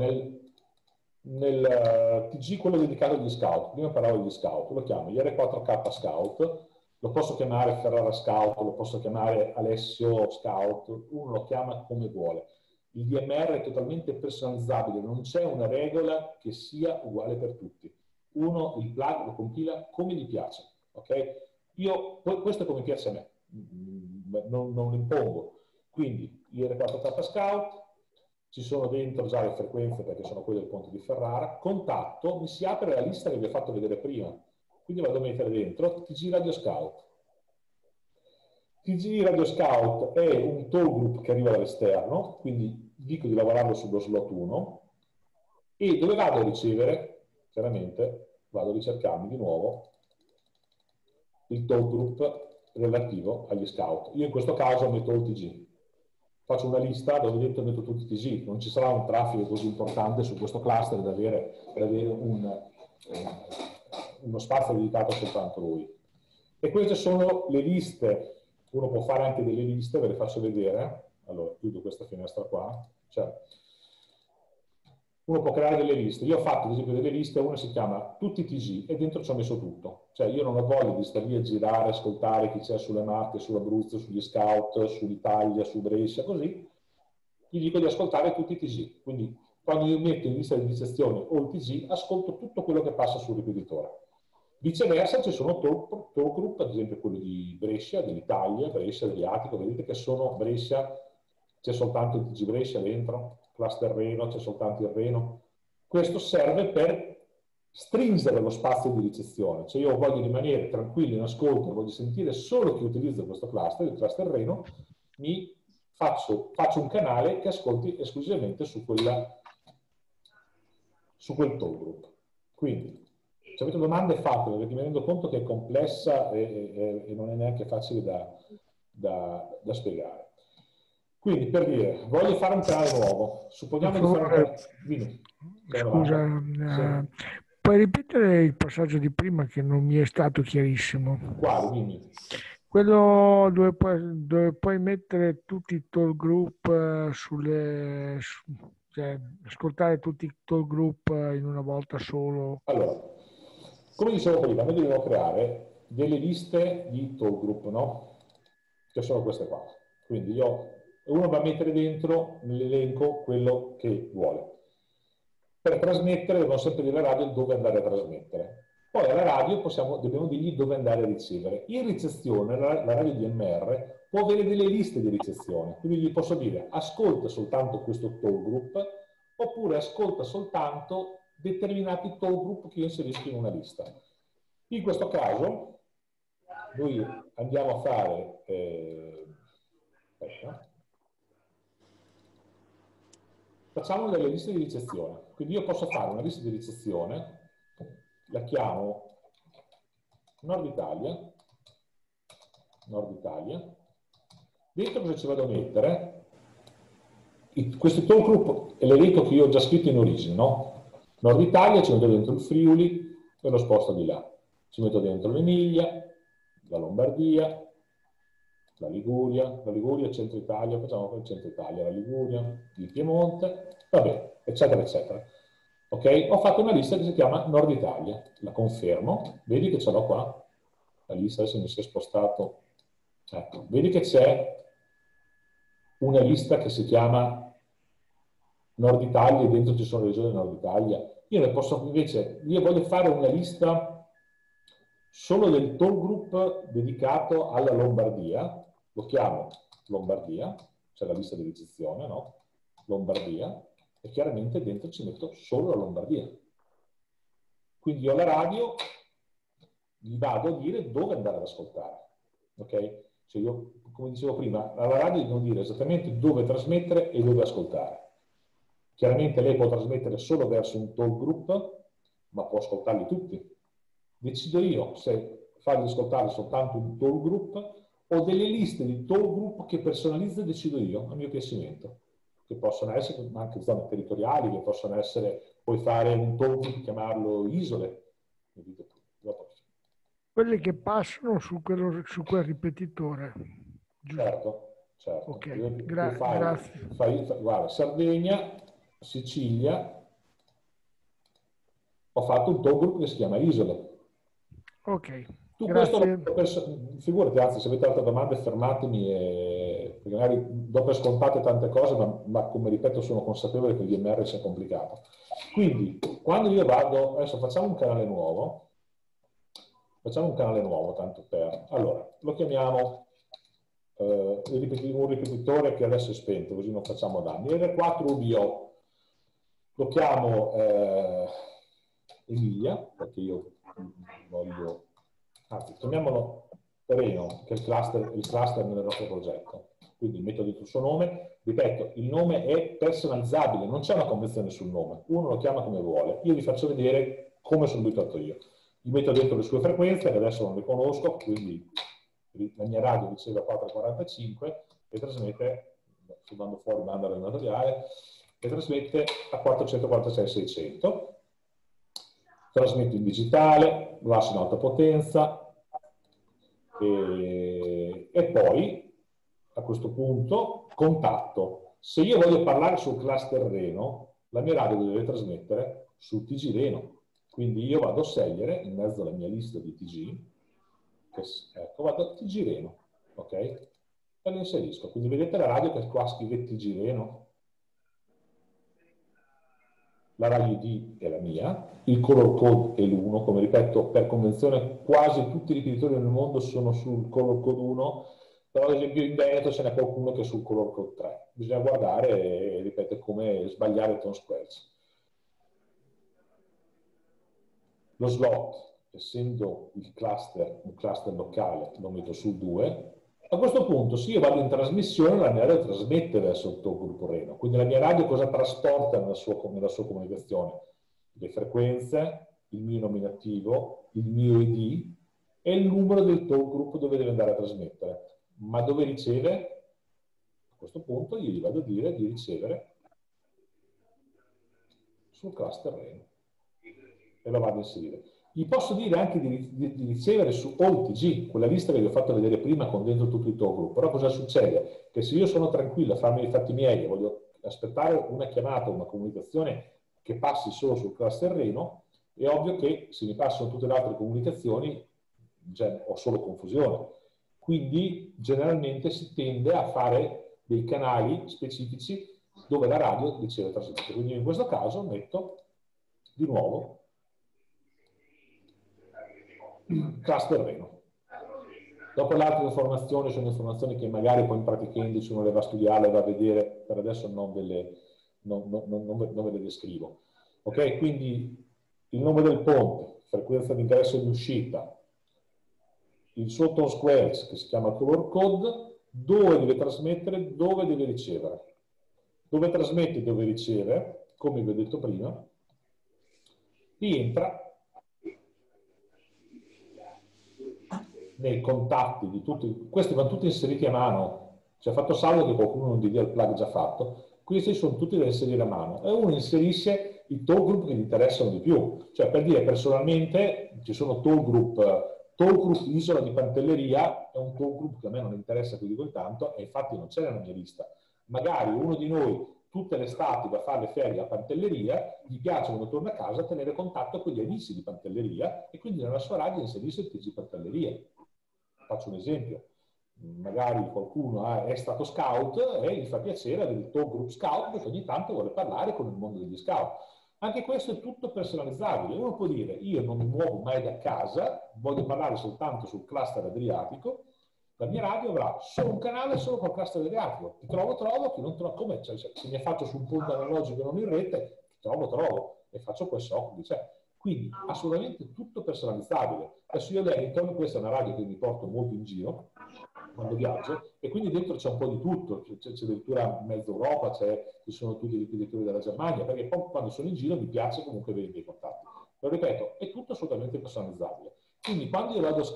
nel TG quello dedicato agli scout, prima parlavo degli scout, lo chiamo IR4K Scout, lo posso chiamare Ferrara Scout, lo posso chiamare Alessio Scout, uno lo chiama come vuole. Il DMR è totalmente personalizzabile, non c'è una regola che sia uguale per tutti. Uno il plug lo compila come gli piace, ok? Questo è come piace a me, non lo impongo. Quindi IR4K Scout, ci sono dentro già le frequenze perché sono quelle del ponte di Ferrara, contatto, mi si apre la lista che vi ho fatto vedere prima. Quindi vado a mettere dentro TG Radio Scout. TG Radio Scout è un talk group che arriva dall'esterno, quindi dico di lavorarlo sullo slot 1, e dove vado a ricevere? Chiaramente vado a ricercarmi di nuovo il talk group relativo agli scout. Io in questo caso metto il TG. Faccio una lista dove dentro metto tutti i TG, non ci sarà un traffico così importante su questo cluster da avere uno spazio dedicato soltanto a lui. E queste sono le liste. Uno può fare anche delle liste, ve le faccio vedere. Allora, chiudo questa finestra qua. Cioè, uno può creare delle liste. Io ho fatto, ad esempio, delle liste, una si chiama tutti TG e dentro ci ho messo tutto. Cioè, io non ho voglia di stare lì a girare, ascoltare chi c'è sulle Marche, sull'Abruzzo, sugli Scout, sull'Italia, su Brescia, così. Gli dico di ascoltare tutti i TG. Quindi quando io metto in lista di ricezione o il TG, ascolto tutto quello che passa sul ripetitore. Viceversa ci sono talk group, ad esempio quello di Brescia, dell'Italia, Brescia, dell'Iatico, vedete che sono Brescia, c'è soltanto il TG Brescia dentro, cluster Reno, c'è soltanto il Reno. Questo serve per stringere lo spazio di ricezione, cioè io voglio rimanere tranquillo in ascolto, voglio sentire solo chi utilizza questo cluster, il cluster Reno, mi faccio un canale che ascolti esclusivamente su quel talk group. Quindi, se avete domande fatele, perché mi rendo conto che è complessa e non è neanche facile da spiegare. Quindi, per dire, voglio fare un canale nuovo, supponiamo di fare un canale... Dimmi. Scusa, Sì. puoi ripetere il passaggio di prima che non mi è stato chiarissimo? Quale? Dimmi. Quello dove puoi mettere tutti i talk group cioè ascoltare tutti i talk group in una volta solo. Allora, come dicevo prima, noi dobbiamo creare delle liste di talk group, no? Che sono queste qua. Quindi uno va a mettere dentro nell'elenco quello che vuole. Per trasmettere dobbiamo sempre dire alla radio dove andare a trasmettere. Poi alla radio dobbiamo dirgli dove andare a ricevere. In ricezione, la radio DMR può avere delle liste di ricezione, quindi gli posso dire ascolta soltanto questo talk group oppure ascolta soltanto determinati talk group che io inserisco in una lista. In questo caso noi andiamo a fare facciamo delle liste di ricezione. Quindi io posso fare una lista di ricezione, la chiamo Nord Italia. Dentro cosa ci vado a mettere? Questo talk group è l'elenco che io ho già scritto in origine, no? Nord Italia, ci metto dentro il Friuli e lo sposto di là. Ci metto dentro l'Emilia, la Lombardia, la Liguria, Centro Italia, facciamo il Centro Italia, la Liguria, il Piemonte, vabbè, eccetera, eccetera. Ok? Ho fatto una lista che si chiama Nord Italia, la confermo, vedi che ce l'ho qua, la lista adesso mi si è spostato, ecco, vedi che c'è una lista che si chiama Nord Italia e dentro ci sono le regioni Nord Italia. Io ne posso invece, io voglio fare una lista solo del talk group dedicato alla Lombardia, lo chiamo Lombardia, c'è la lista di ricezione, no? Lombardia, e chiaramente dentro ci metto solo la Lombardia. Quindi io alla radio gli vado a dire dove andare ad ascoltare, ok? Cioè io, come dicevo prima, alla radio devo dire esattamente dove trasmettere e dove ascoltare. Chiaramente lei può trasmettere solo verso un talk group, ma può ascoltarli tutti. Decido io se fargli ascoltare soltanto un talk group o delle liste di talk group che personalizzo e decido io a mio piacimento, che possono essere anche zone territoriali, che possono essere, puoi fare un talk group, chiamarlo isole. Quelle che passano su quel ripetitore. Certo. Ok, grazie. Guarda, Sardegna, Sicilia, ho fatto un talk group che si chiama Isole. Ok, tu grazie. Questo, figurati, anzi, se avete altre domande fermatemi, perché magari do per scontate tante cose, ma come ripeto sono consapevole che il DMR sia complicato. Quindi, quando io vado, adesso facciamo un canale nuovo, tanto per... Allora, lo chiamiamo un ripetitore che adesso è spento, così non facciamo danni. R4 UBO, lo chiamo Emilia, perché io voglio... Anzi, chiamiamolo Reno, che è il cluster nel nostro progetto. Quindi metto dentro il suo nome. Ripeto, il nome è personalizzabile, non c'è una convenzione sul nome. Uno lo chiama come vuole. Io vi faccio vedere come sono abituato io. Gli metto dentro le sue frequenze, che adesso non le conosco, quindi la mia radio riceve a 445 e trasmette, sto dando fuori banda relatoriale, e trasmette a 446-600. Trasmetto in digitale, lo lascio in alta potenza e poi a questo punto contatto. Se io voglio parlare sul cluster Reno, la mia radio deve trasmettere sul TG Reno. Quindi io vado a scegliere in mezzo alla mia lista di TG, ecco, vado a TG Reno, ok? E lo inserisco. Quindi vedete la radio che qua scrive TG Reno? la radio ID è la mia, il color code è l'1, come ripeto, per convenzione quasi tutti i ripetitori nel mondo sono sul color code 1, però ad esempio in Veneto ce n'è qualcuno che è sul color code 3. Bisogna guardare e ripeto come sbagliare tone squares. Lo slot, essendo il cluster un cluster locale, lo metto sul 2. A questo punto, se io vado in trasmissione, la mia radio trasmette verso il tuo gruppo Reno. Quindi la mia radio cosa trasporta nella sua comunicazione? Le frequenze, il mio nominativo, il mio ID e il numero del tuo gruppo dove deve andare a trasmettere. Ma dove riceve? A questo punto io gli vado a dire di ricevere sul cluster Reno e lo vado a inserire. Gli posso dire anche di ricevere su OLTG, quella lista che vi ho fatto vedere prima con dentro tutto il tuo gruppo. Però cosa succede? Che se io sono tranquillo a farmi i fatti miei e voglio aspettare una chiamata, una comunicazione che passi solo sul cluster Reno, è ovvio che se mi passano tutte le altre comunicazioni ho solo confusione. Quindi generalmente si tende a fare dei canali specifici dove la radio riceve trasmette. Quindi in questo caso metto di nuovo cluster Reno. Dopo le altre informazioni sono informazioni che magari poi in pratica indice uno le va a studiare, le va a vedere, per adesso non ve le descrivo. Ok? Quindi il nome del ponte, frequenza di ingresso e di uscita, il suo tone squares che si chiama color code, dove deve trasmettere, dove deve ricevere. Dove trasmette e dove riceve, come vi ho detto prima, rientra nei contatti di tutti, questi vanno tutti inseriti a mano, ci ha fatto salvo che qualcuno non dia il plug già fatto, questi sono tutti da inserire a mano e uno inserisce i tool group che gli interessano di più, cioè per dire personalmente ci sono tool group Isola di Pantelleria è un tool group che a me non interessa più di quel tanto e infatti non c'è nella mia lista, magari uno di noi tutte le estati va a fare le ferie a Pantelleria, gli piace quando torna a casa tenere contatto con gli amici di Pantelleria e quindi nella sua radio inserisce il TG Pantelleria. Faccio un esempio, magari qualcuno è stato scout e gli fa piacere avere il tuo group scout perché ogni tanto vuole parlare con il mondo degli scout. Anche questo è tutto personalizzabile. Uno può dire, io non mi muovo mai da casa, voglio parlare soltanto sul cluster adriatico, la mia radio avrà solo un canale solo col cluster adriatico. Ti trovo, chi non trovo, come? Cioè, se mi faccio su un punto analogico e non in rete, ti trovo, e faccio quel so, cioè. Quindi assolutamente tutto personalizzabile. Adesso io Lennington, questa è una radio che mi porto molto in giro quando viaggio e quindi dentro c'è un po' di tutto, c'è addirittura mezza Europa, ci sono tutti i ripetitori della Germania, perché poi quando sono in giro mi piace comunque avere dei contatti. Lo ripeto, è tutto assolutamente personalizzabile. Quindi quando io vado a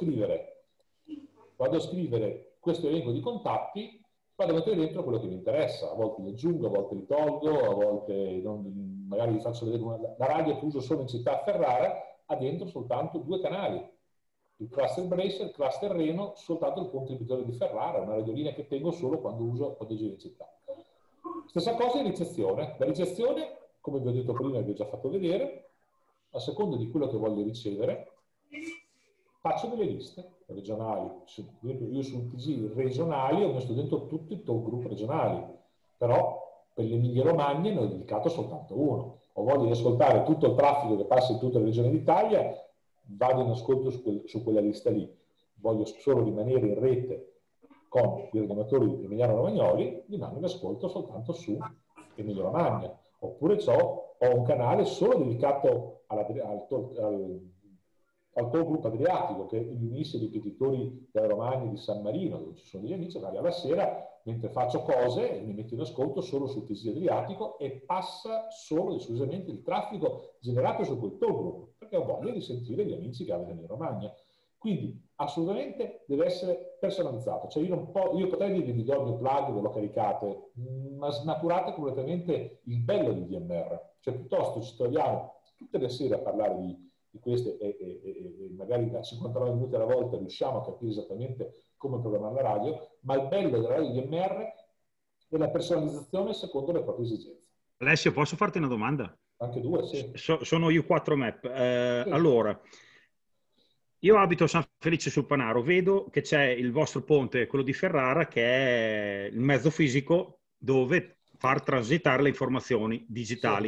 scrivere questo elenco di contatti, vado a mettere dentro quello che mi interessa, a volte li aggiungo, a volte li tolgo, a volte magari vi faccio vedere la radio che uso solo in città a Ferrara, ha dentro soltanto 2 canali, il cluster Bracer, il cluster Reno, soltanto il ponte ripetitore di Ferrara, una radiolina che tengo solo quando giro in città. Stessa cosa in ricezione. La ricezione, come vi ho detto prima e vi ho già fatto vedere, a seconda di quello che voglio ricevere, faccio delle liste regionali. Io sul TG regionali ho messo dentro tutti i top group regionali, però per l'Emilia Romagna ne ho dedicato soltanto uno. O voglio ascoltare tutto il traffico che passa in tutte le regioni d'Italia, vado in ascolto su quella lista lì. Voglio solo rimanere in rete con i radioamatori emiliano-romagnoli, rimango in ascolto soltanto su Emilia Romagna. Oppure ho un canale solo dedicato al tuo gruppo adriatico che riunisce i ripetitori della Romagna di San Marino, dove ci sono degli amici, magari alla sera, mentre faccio cose, mi metto in ascolto solo sul TG adriatico e passa solo ed esclusivamente il traffico generato su quel tuo gruppo, perché ho voglia di sentire gli amici che abitano in Romagna. Quindi assolutamente deve essere personalizzato. Cioè io potrei dirvi vi do il mio plug, ve lo caricate, ma snaturate completamente il bello di DMR. Cioè piuttosto ci troviamo tutte le sere a parlare di queste e magari da 59 minuti alla volta riusciamo a capire esattamente come programmare la radio, ma il bello della radio DMR è la personalizzazione secondo le proprie esigenze. Alessio, posso farti una domanda? Anche 2, sì. Sono U4 Map. Sì. Allora, io abito a San Felice sul Panaro, vedo che c'è il vostro ponte, quello di Ferrara, che è il mezzo fisico dove far transitare le informazioni digitali. Sì.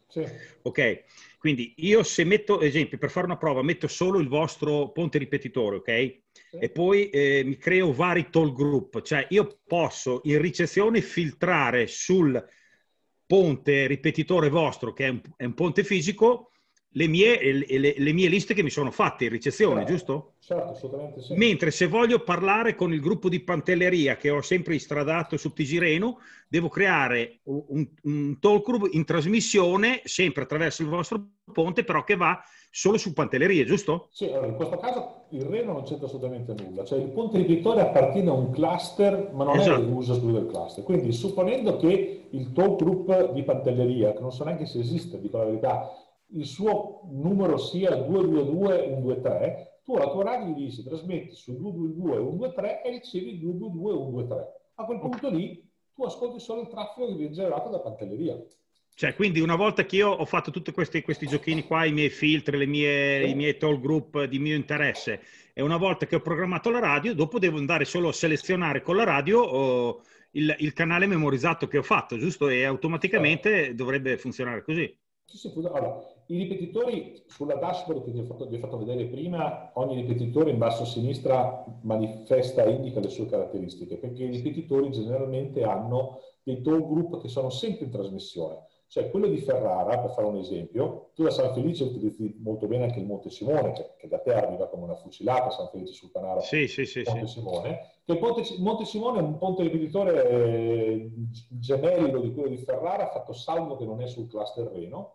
Sì. Ok, quindi io se metto, esempio, per fare una prova, metto solo il vostro ponte ripetitore, ok? Sì. E poi mi creo vari talk group, cioè io posso in ricezione filtrare sul ponte ripetitore vostro, che è un ponte fisico, le mie liste che mi sono fatte in ricezione, Certo, giusto? certo, assolutamente sì. Mentre se voglio parlare con il gruppo di Pantelleria che ho sempre istradato su TG Reno, devo creare un talk group in trasmissione, sempre attraverso il vostro ponte, però che va solo su Pantelleria, giusto? Sì, allora in questo caso il Reno non c'entra assolutamente nulla, cioè il ponte ripetitore appartiene a un cluster, ma non Esatto. è l'uso esclusivo del cluster. Quindi supponendo che il talk group di Pantelleria, che non so neanche se esiste, dico la verità, il suo numero sia 222 123, tu alla tua radio gli dici trasmetti su 222 123 e ricevi 222 123. A quel punto lì tu ascolti solo il traffico che viene generato da Pantelleria. Cioè, quindi una volta che io ho fatto tutti questi giochini qua, i miei filtri, i miei talk group di mio interesse, e una volta che ho programmato la radio, dopo devo andare solo a selezionare con la radio il canale memorizzato che ho fatto, giusto? E automaticamente dovrebbe funzionare così. Sì, allora, i ripetitori sulla dashboard che vi ho fatto vedere prima, ogni ripetitore in basso a sinistra manifesta e indica le sue caratteristiche, perché i ripetitori generalmente hanno dei talk group che sono sempre in trasmissione. Cioè quello di Ferrara, per fare un esempio, tu da San Felice utilizzi molto bene anche il Monte Simone, che da te arriva come una fucilata, San Felice sul Panaro, sì. Monte Simone, che il Monte Simone è un ponte ripetitore gemello di quello di Ferrara, fatto salvo che non è sul cluster Reno.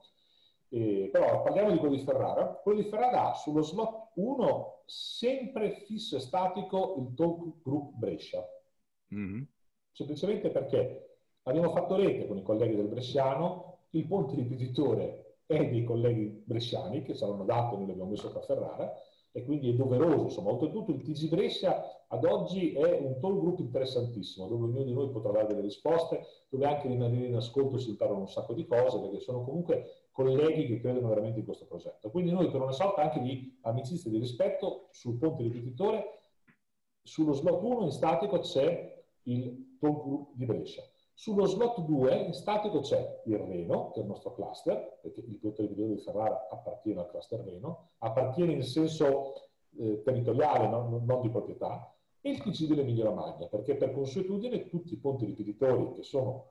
Però parliamo di quello di Ferrara. Quello di Ferrara ha sullo slot 1 sempre fisso e statico il talk group Brescia. Semplicemente perché abbiamo fatto rete con i colleghi del Bresciano, il ponte ripetitore è dei colleghi bresciani che saranno dati, noi l'abbiamo messo a Ferrara, e quindi è doveroso. Insomma, oltretutto il TG Brescia ad oggi è un talk group interessantissimo, dove ognuno di noi potrà dare delle risposte, dove anche rimanere in ascolto si imparano un sacco di cose, perché sono comunque colleghi che credono veramente in questo progetto. Quindi noi, per una sorta anche di amicizia e di rispetto, sul ponte ripetitore, sullo slot 1 in statico c'è il talk group di Brescia. Sullo slot 2 in statico c'è il Reno, che è il nostro cluster, perché il ponte ripetitore di Ferrara appartiene al cluster Reno, appartiene in senso territoriale, non di proprietà, e il TG dell'Emilia Romagna, perché per consuetudine tutti i ponti ripetitori che sono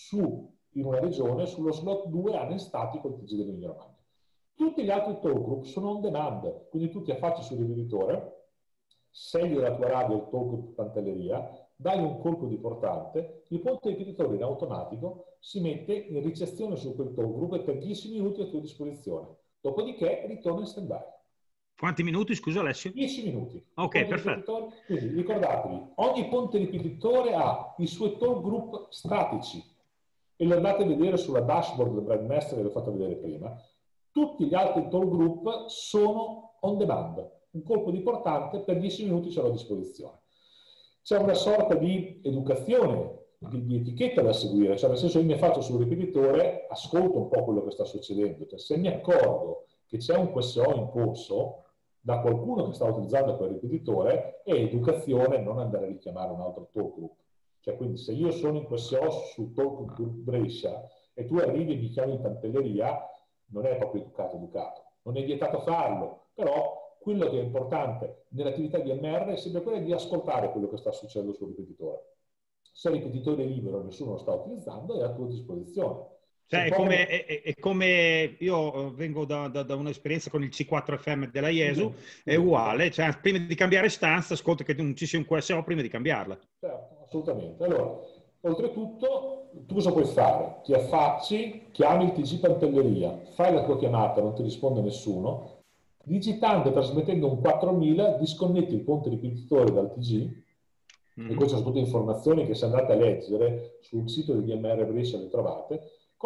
in una regione, sullo slot 2 hanno in statico il TG dell'Emilia Romagna. Tutti gli altri talk group sono on demand, quindi tu ti affacci sul ripetitore, segui la tua radio il talk group Pantelleria, dai un colpo di portante, il ponte ripetitore in automatico si mette in ricezione su quel talk group e per 10 minuti a tua disposizione. Dopodiché ritorna in stand-by. Quanti minuti, scusa Alessio? 10 minuti. Ok, perfetto. Quindi ricordatevi, ogni ponte ripetitore ha i suoi talk group statici e li andate a vedere sulla dashboard del Brandmaster che vi ho fatto vedere prima. Tutti gli altri talk group sono on demand. Un colpo di portante per 10 minuti c'è a disposizione. C'è una sorta di educazione, di etichetta da seguire, cioè nel senso io mi faccio sul ripetitore, ascolto un po' quello che sta succedendo, cioè, se mi accorgo che c'è un QSO in corso da qualcuno che sta utilizzando quel ripetitore, è educazione non andare a richiamare un altro talk group. Cioè quindi se io sono in QSO su talk group Brescia e tu arrivi e mi chiami in Pantelleria, non è proprio educato, non è vietato farlo, però quello che è importante nell'attività di MR è sempre quella di ascoltare quello che sta succedendo sul ripetitore. Se il ripetitore è libero, nessuno lo sta utilizzando, è a tua disposizione. Cioè, è come io vengo da un'esperienza con il C4 FM della IESU, è uguale, cioè prima di cambiare stanza, ascolta che non ci sia un QSO prima di cambiarla. Certo, assolutamente. Allora, oltretutto, tu cosa puoi fare? Ti affacci, chiami il TG Pantelleria, fai la tua chiamata, non ti risponde nessuno, digitando e trasmettendo un 4000, disconnetti il ponte ripetitore dal TG, e queste sono tutte informazioni che se andate a leggere sul sito degli MR Brescia le trovate,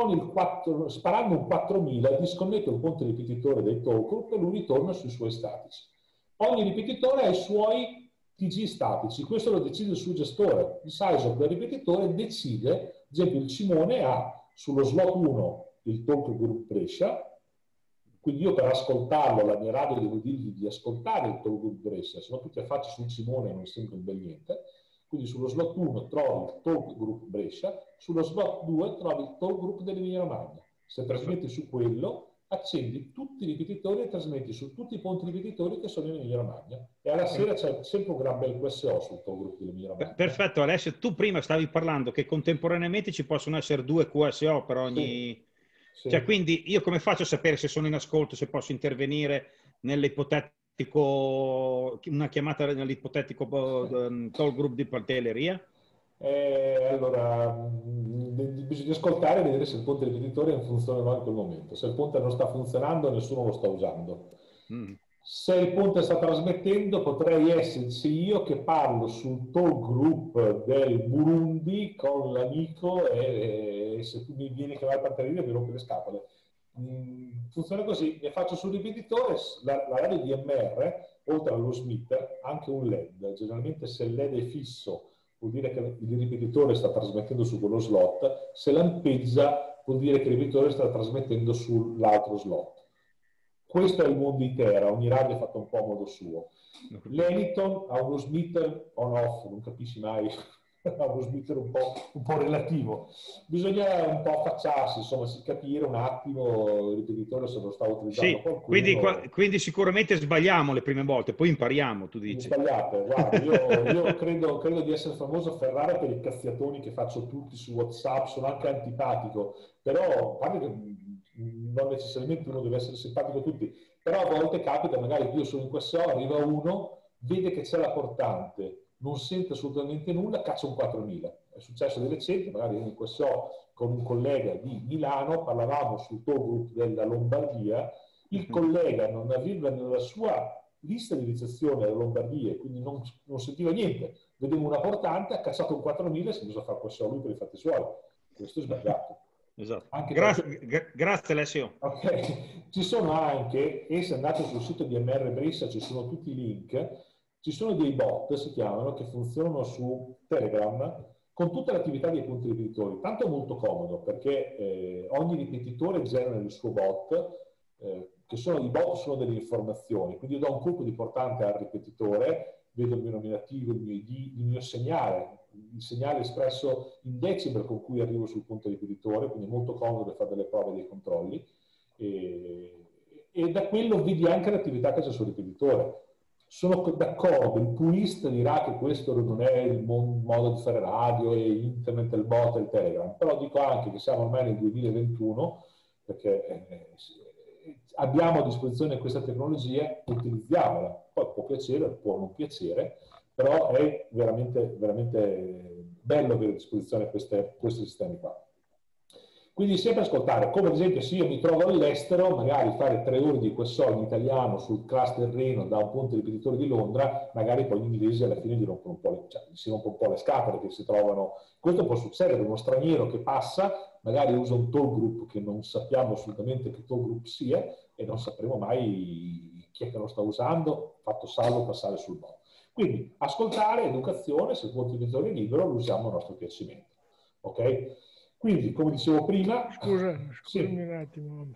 sparando un 4000 disconnetto il ponte ripetitore dei talk group e lui ritorna sui suoi statici. Ogni ripetitore ha i suoi TG statici, questo lo decide il suo gestore. Il size del ripetitore decide, ad esempio il Simone ha sullo slot 1 il talk group Brescia, quindi io per ascoltarlo, la mia radio devo dirgli di ascoltare il talk group Brescia, se no tutti affacci sul Simone non sento un bel niente. Quindi sullo slot 1 trovi il talk group Brescia, sullo slot 2 trovi il talk group dell'Emilia Romagna. Se trasmetti su quello, accendi tutti i ripetitori e trasmetti su tutti i ponti ripetitori che sono in Emilia Romagna. E alla sera c'è sempre un gran bel QSO sul tuo gruppo di Emilia Romagna. Perfetto, Alessio, tu prima stavi parlando che contemporaneamente ci possono essere 2 QSO per ogni... Sì. Cioè, quindi io come faccio a sapere se sono in ascolto, se posso intervenire nell'ipotetico, una chiamata nell'ipotetico talk group di Pantelleria? Allora, bisogna ascoltare e vedere se il ponte ripetitore è in funzione o no in quel momento. Se il ponte non sta funzionando, nessuno lo sta usando. Se il ponte sta trasmettendo, potrei esserci io che parlo sul talk group del Burundi con l'amico e se tu mi vieni a chiamare Pantelleria mi rompi le scatole. Funziona così, ne faccio sul ripetitore, la radio DMR, oltre allo Smith, anche un LED. Generalmente se il LED è fisso vuol dire che il ripetitore sta trasmettendo su quello slot, se lampeggia vuol dire che il ripetitore sta trasmettendo sull'altro slot. Questo è il mondo intero, ogni radio è fatta un po' a modo suo. L'Eniton ha uno Smith on-off, non capisci mai, ha uno Smith un po' relativo. Bisogna un po' affacciarsi, insomma, capire un attimo il ripetitore se lo sta utilizzando qualcuno. Quindi sicuramente sbagliamo le prime volte, poi impariamo, tu dici. Sbagliate, guarda, io credo di essere famoso a Ferrara per i cazziatoni che faccio tutti su WhatsApp, sono anche antipatico, però guarda che non necessariamente uno deve essere simpatico a tutti, però a volte capita, magari io sono in QSO, arriva uno, vede che c'è la portante, non sente assolutamente nulla, caccia un 4000. È successo di recente, magari io in QSO con un collega di Milano, parlavamo sul talk group della Lombardia, il collega non aveva nella sua lista di ricezione la Lombardia, quindi non sentiva niente, vedeva una portante, ha cacciato un 4000 e si è messo a fare QSO lui per i fatti suoi. Questo è sbagliato. Esatto. Grazie Alessio. Okay. Ci sono anche, e se andate sul sito di MR Brescia ci sono tutti i link, ci sono dei bot, si chiamano, che funzionano su Telegram con tutte le attività dei punti ripetitori. Tanto è molto comodo perché ogni ripetitore genera il suo bot, che sono i bot, sono delle informazioni. Quindi io do un colpo di portante al ripetitore, vedo il mio nominativo, il mio ID, il mio segnale, il segnale espresso in decibel con cui arrivo sul punto ripetitore, quindi è molto comodo per fare delle prove e dei controlli, e da quello vedi anche l'attività che c'è sul ripetitore. Sono d'accordo, il purista dirà che questo non è il modo di fare radio e internet, il bot e il telegram, però dico anche che siamo ormai nel 2021, perché abbiamo a disposizione questa tecnologia, utilizziamola. Poi può piacere, può non piacere, però è veramente, veramente bello avere a disposizione questi sistemi qua. Quindi sempre ascoltare, come ad esempio se io mi trovo all'estero, magari fare 3 ore di QSO in italiano sul cluster Reno da un ponte ripetitore di Londra, magari poi gli inglesi alla fine si rompono un po' le scatole, che si trovano. Questo può succedere, uno straniero che passa, magari usa un talk group che non sappiamo assolutamente che talk group sia e non sapremo mai chi è che lo sta usando, fatto salvo passare sul bot. Quindi ascoltare, educazione, se il ponte ripetitore è libero lo usiamo a nostro piacimento. Ok? Quindi, come dicevo prima... Scusami sì. un attimo.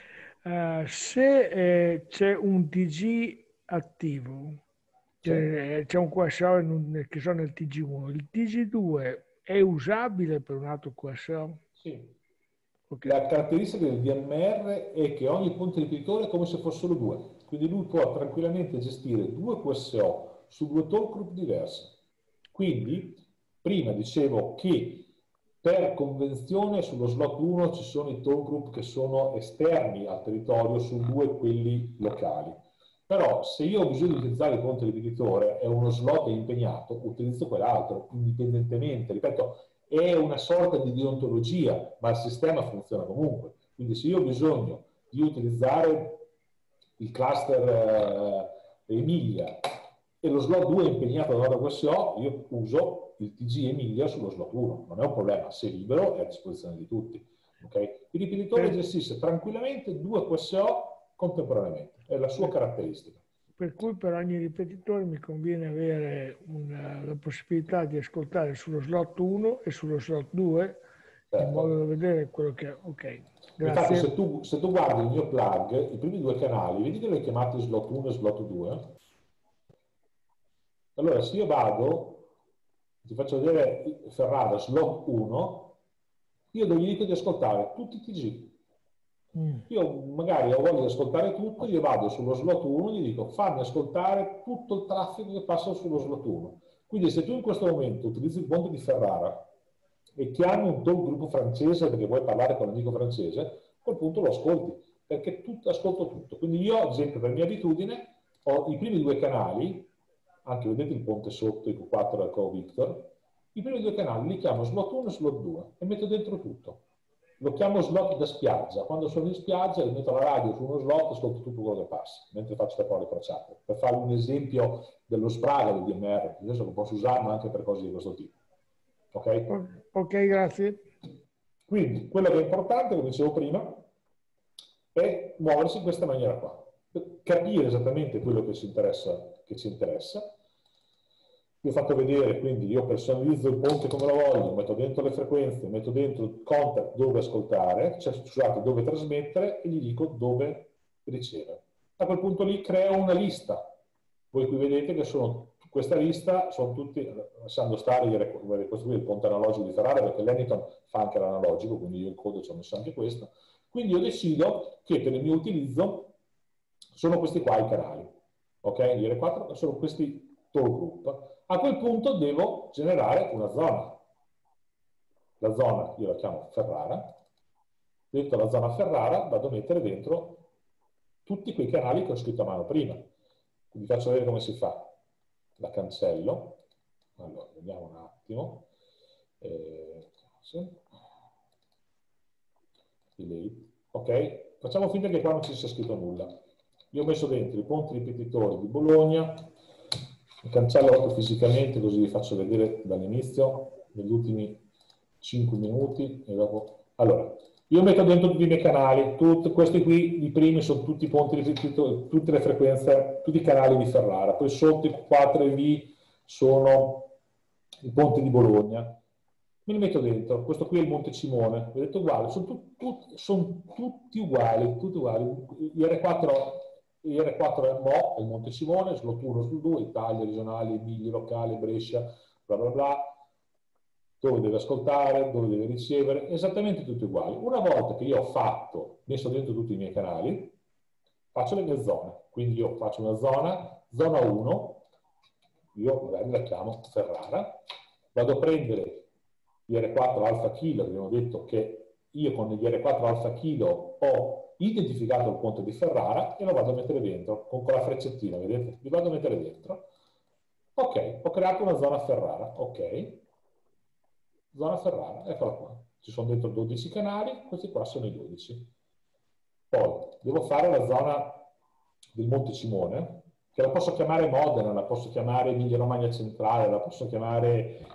Se c'è un TG attivo, c'è un QSO che sono nel TG1, il TG2 è usabile per un altro QSO? Sì. Okay. La caratteristica del DMR è che ogni ponte ripetitore è come se fossero 2. Quindi lui può tranquillamente gestire 2 QSO su 2 talk group diversi. Quindi, prima dicevo che per convenzione sullo slot 1 ci sono i talk group che sono esterni al territorio, su 2 quelli locali. Però se io ho bisogno di utilizzare il ponte ripetitore e uno slot è impegnato, utilizzo quell'altro, indipendentemente. Ripeto, è una sorta di deontologia, ma il sistema funziona comunque. Quindi se io ho bisogno di utilizzare il cluster Emilia e lo slot 2 è impegnato da una QSO, io uso il TG Emilia sullo slot 1. Non è un problema, se è libero è a disposizione di tutti. Okay? Il ripetitore gestisce tranquillamente 2 QSO contemporaneamente, è la sua caratteristica. Per cui per ogni ripetitore mi conviene avere la possibilità di ascoltare sullo slot 1 e sullo slot 2, in modo da vedere quello che è. Ok, grazie. Infatti se tu guardi il mio plug, i primi 2 canali, vedi che li ho chiamati slot 1 e slot 2? Allora se io vado, ti faccio vedere Ferrara slot 1, io gli dico di ascoltare tutti i TG. Io magari ho voglia di ascoltare tutto, io vado sullo slot 1 e gli dico fammi ascoltare tutto il traffico che passa sullo slot 1. Quindi se tu in questo momento utilizzi il ponte di Ferrara e chiami un talk gruppo francese perché vuoi parlare con l'amico francese, a quel punto lo ascolti, perché ascolto tutto. Quindi io, ad esempio, per mia abitudine, ho i primi 2 canali, anche vedete il ponte sotto, il Q4 e il Co-Victor, i primi 2 canali li chiamo slot 1 e slot 2 e metto dentro tutto. Lo chiamo slot da spiaggia. Quando sono in spiaggia metto la radio su uno slot e ascolto tutto quello che passa, mentre faccio le parole crociate. Per fare un esempio dello spraga del DMR, adesso lo posso usarlo anche per cose di questo tipo. Ok? Ok, grazie. Quindi, quello che è importante, come dicevo prima, è muoversi in questa maniera qua. Capire esattamente quello che ci interessa. Vi ho fatto vedere, quindi io personalizzo il ponte come lo voglio, metto dentro le frequenze, metto dentro il contact dove ascoltare, cioè scusate, dove trasmettere e gli dico dove ricevere. A quel punto lì creo una lista. Voi qui vedete che questa lista sono tutti, lasciando stare costruire il ponte analogico di Ferrara, perché l'Hamilton fa anche l'analogico, quindi io il code ci ho messo anche questo. Quindi io decido che per il mio utilizzo sono questi qua i canali. Ok? Gli R4 sono questi talk group. A quel punto devo generare una zona. La zona io la chiamo Ferrara. Dentro la zona Ferrara vado a mettere dentro tutti quei canali che ho scritto a mano prima. Vi faccio vedere come si fa. La cancello. Allora, vediamo un attimo. Delete. Ok, facciamo finta che qua non ci sia scritto nulla. Io ho messo dentro i ponti ripetitori di Bologna. Cancello fisicamente così vi faccio vedere dall'inizio, negli ultimi 5 minuti e dopo. Allora, io metto dentro tutti i miei canali, questi qui, i primi sono tutti i ponti ripetitori, tutte le frequenze, tutti i canali di Ferrara, poi sotto i 4V sono i ponti di Bologna. Me li metto dentro, questo qui è il Monte Cimone, vedete uguale, sono tutti uguali, il R4 è Mo, è il Monte Simone, slot 1, slot 2, Italia, regionali, Emilia, locale, Brescia, bla bla bla, dove deve ascoltare, dove deve ricevere, esattamente tutti uguali. Una volta che io ho messo dentro tutti i miei canali, faccio le mie zone. Quindi io faccio una zona 1, io magari la chiamo Ferrara, vado a prendere gli R4 alfa kilo, abbiamo detto che io con gli R4 alfa kilo ho identificato il ponte di Ferrara e lo vado a mettere dentro con quella freccettina, vedete? Li vado a mettere dentro. Ok, ho creato una zona Ferrara, ok. Zona Ferrara, eccola qua. Ci sono dentro 12 canali, questi qua sono i 12. Poi devo fare la zona del Monte Cimone, che la posso chiamare Modena, la posso chiamare Emilia Romagna Centrale, la posso chiamare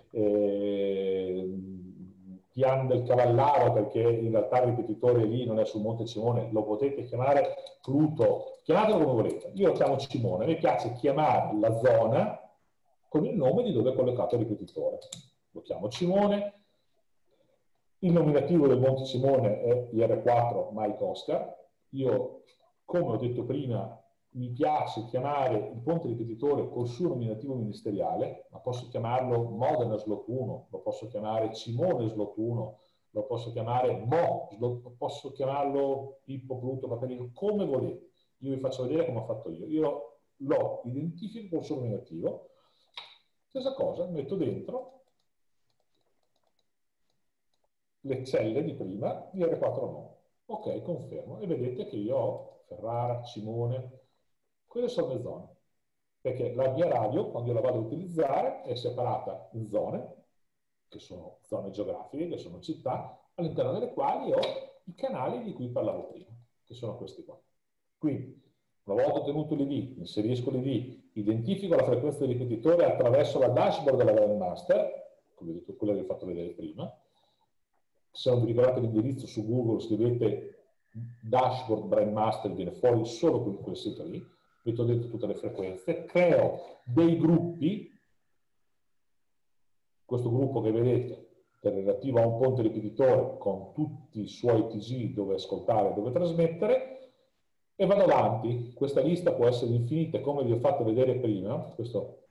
Pian del Cavallaro, perché in realtà il ripetitore lì non è sul Monte Cimone, lo potete chiamare Pluto, chiamatelo come volete. Io lo chiamo Cimone, mi piace chiamare la zona con il nome di dove è collocato il ripetitore. Lo chiamo Cimone, il nominativo del Monte Cimone è IR4 Mike Oscar. Io, come ho detto prima, mi piace chiamare il ponte ripetitore col suo nominativo ministeriale, ma posso chiamarlo Modena slot 1, lo posso chiamare Cimone slot 1, lo posso chiamare Mo, posso chiamarlo Pippo, Pluto, Paperino, come volete. Io vi faccio vedere come ho fatto io. Io lo identifico col suo nominativo. Stessa cosa, metto dentro le celle di prima, di R4 no. Ok, confermo. E vedete che io ho Ferrara, Cimone, quelle sono le zone. Perché la mia radio, quando io la vado a utilizzare, è separata in zone, che sono zone geografiche, che sono città, all'interno delle quali ho i canali di cui parlavo prima, che sono questi qua. Quindi, una volta ottenuto l'ID, inserisco l'ID, identifico la frequenza del ripetitore attraverso la dashboard della Grandmaster, come detto, quella che vi ho fatto vedere prima. Se non vi ricordate l'indirizzo su Google, scrivete dashboard Grandmaster, viene fuori solo quel sito lì. Metto dentro tutte le frequenze, creo dei gruppi, questo gruppo che vedete è relativo a un ponte ripetitore con tutti i suoi TG dove ascoltare e dove trasmettere, e vado avanti. Questa lista può essere infinita, come vi ho fatto vedere prima. Questo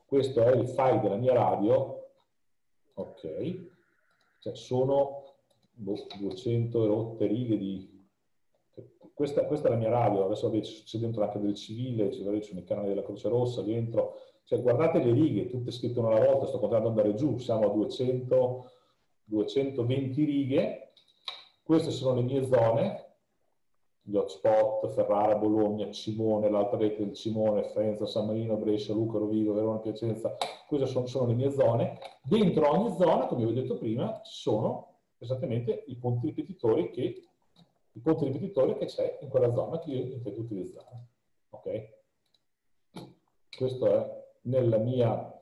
è il file della mia radio, ok, cioè sono 200 rotte righe di... Questa è la mia radio, adesso c'è dentro anche del civile, ci sono i canali della Croce Rossa dentro, cioè guardate le righe, tutte scritte una alla volta, sto continuando ad andare giù, siamo a 220 righe, queste sono le mie zone, gli hotspot, Ferrara, Bologna, Cimone, l'altra rete del Cimone, Faenza, San Marino, Brescia, Lucca, Rovigo, Verona, Piacenza, queste sono le mie zone. Dentro ogni zona, come vi ho detto prima, ci sono esattamente i punti ripetitori che c'è in quella zona che io intendo utilizzare. Ok? Questo è nella mia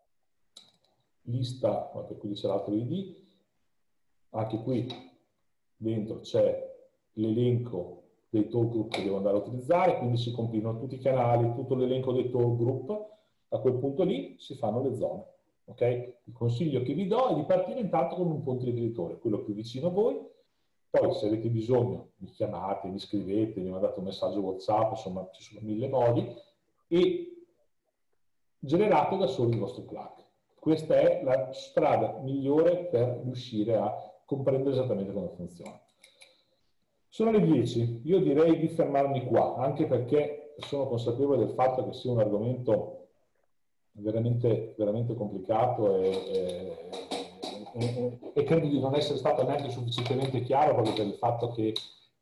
lista, anche qui c'è l'altro ID, anche qui dentro c'è l'elenco dei talk group che devo andare a utilizzare, quindi si compilano tutti i canali, tutto l'elenco dei talk group, a quel punto lì si fanno le zone. Okay? Il consiglio che vi do è di partire intanto con un punto ripetitore, quello più vicino a voi, poi se avete bisogno mi chiamate, mi scrivete, mi mandate un messaggio WhatsApp, insomma ci sono 1000 modi, e generate da solo il vostro plug. Questa è la strada migliore per riuscire a comprendere esattamente come funziona. Sono le 10, io direi di fermarmi qua, anche perché sono consapevole del fatto che sia un argomento veramente, veramente complicato e credo di non essere stato neanche sufficientemente chiaro proprio per il fatto che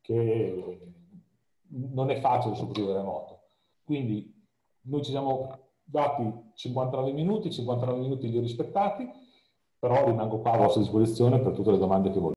non è facile sopravvivere remoto. Quindi noi ci siamo dati 59 minuti li ho rispettati, però rimango qua a vostra disposizione per tutte le domande che volete.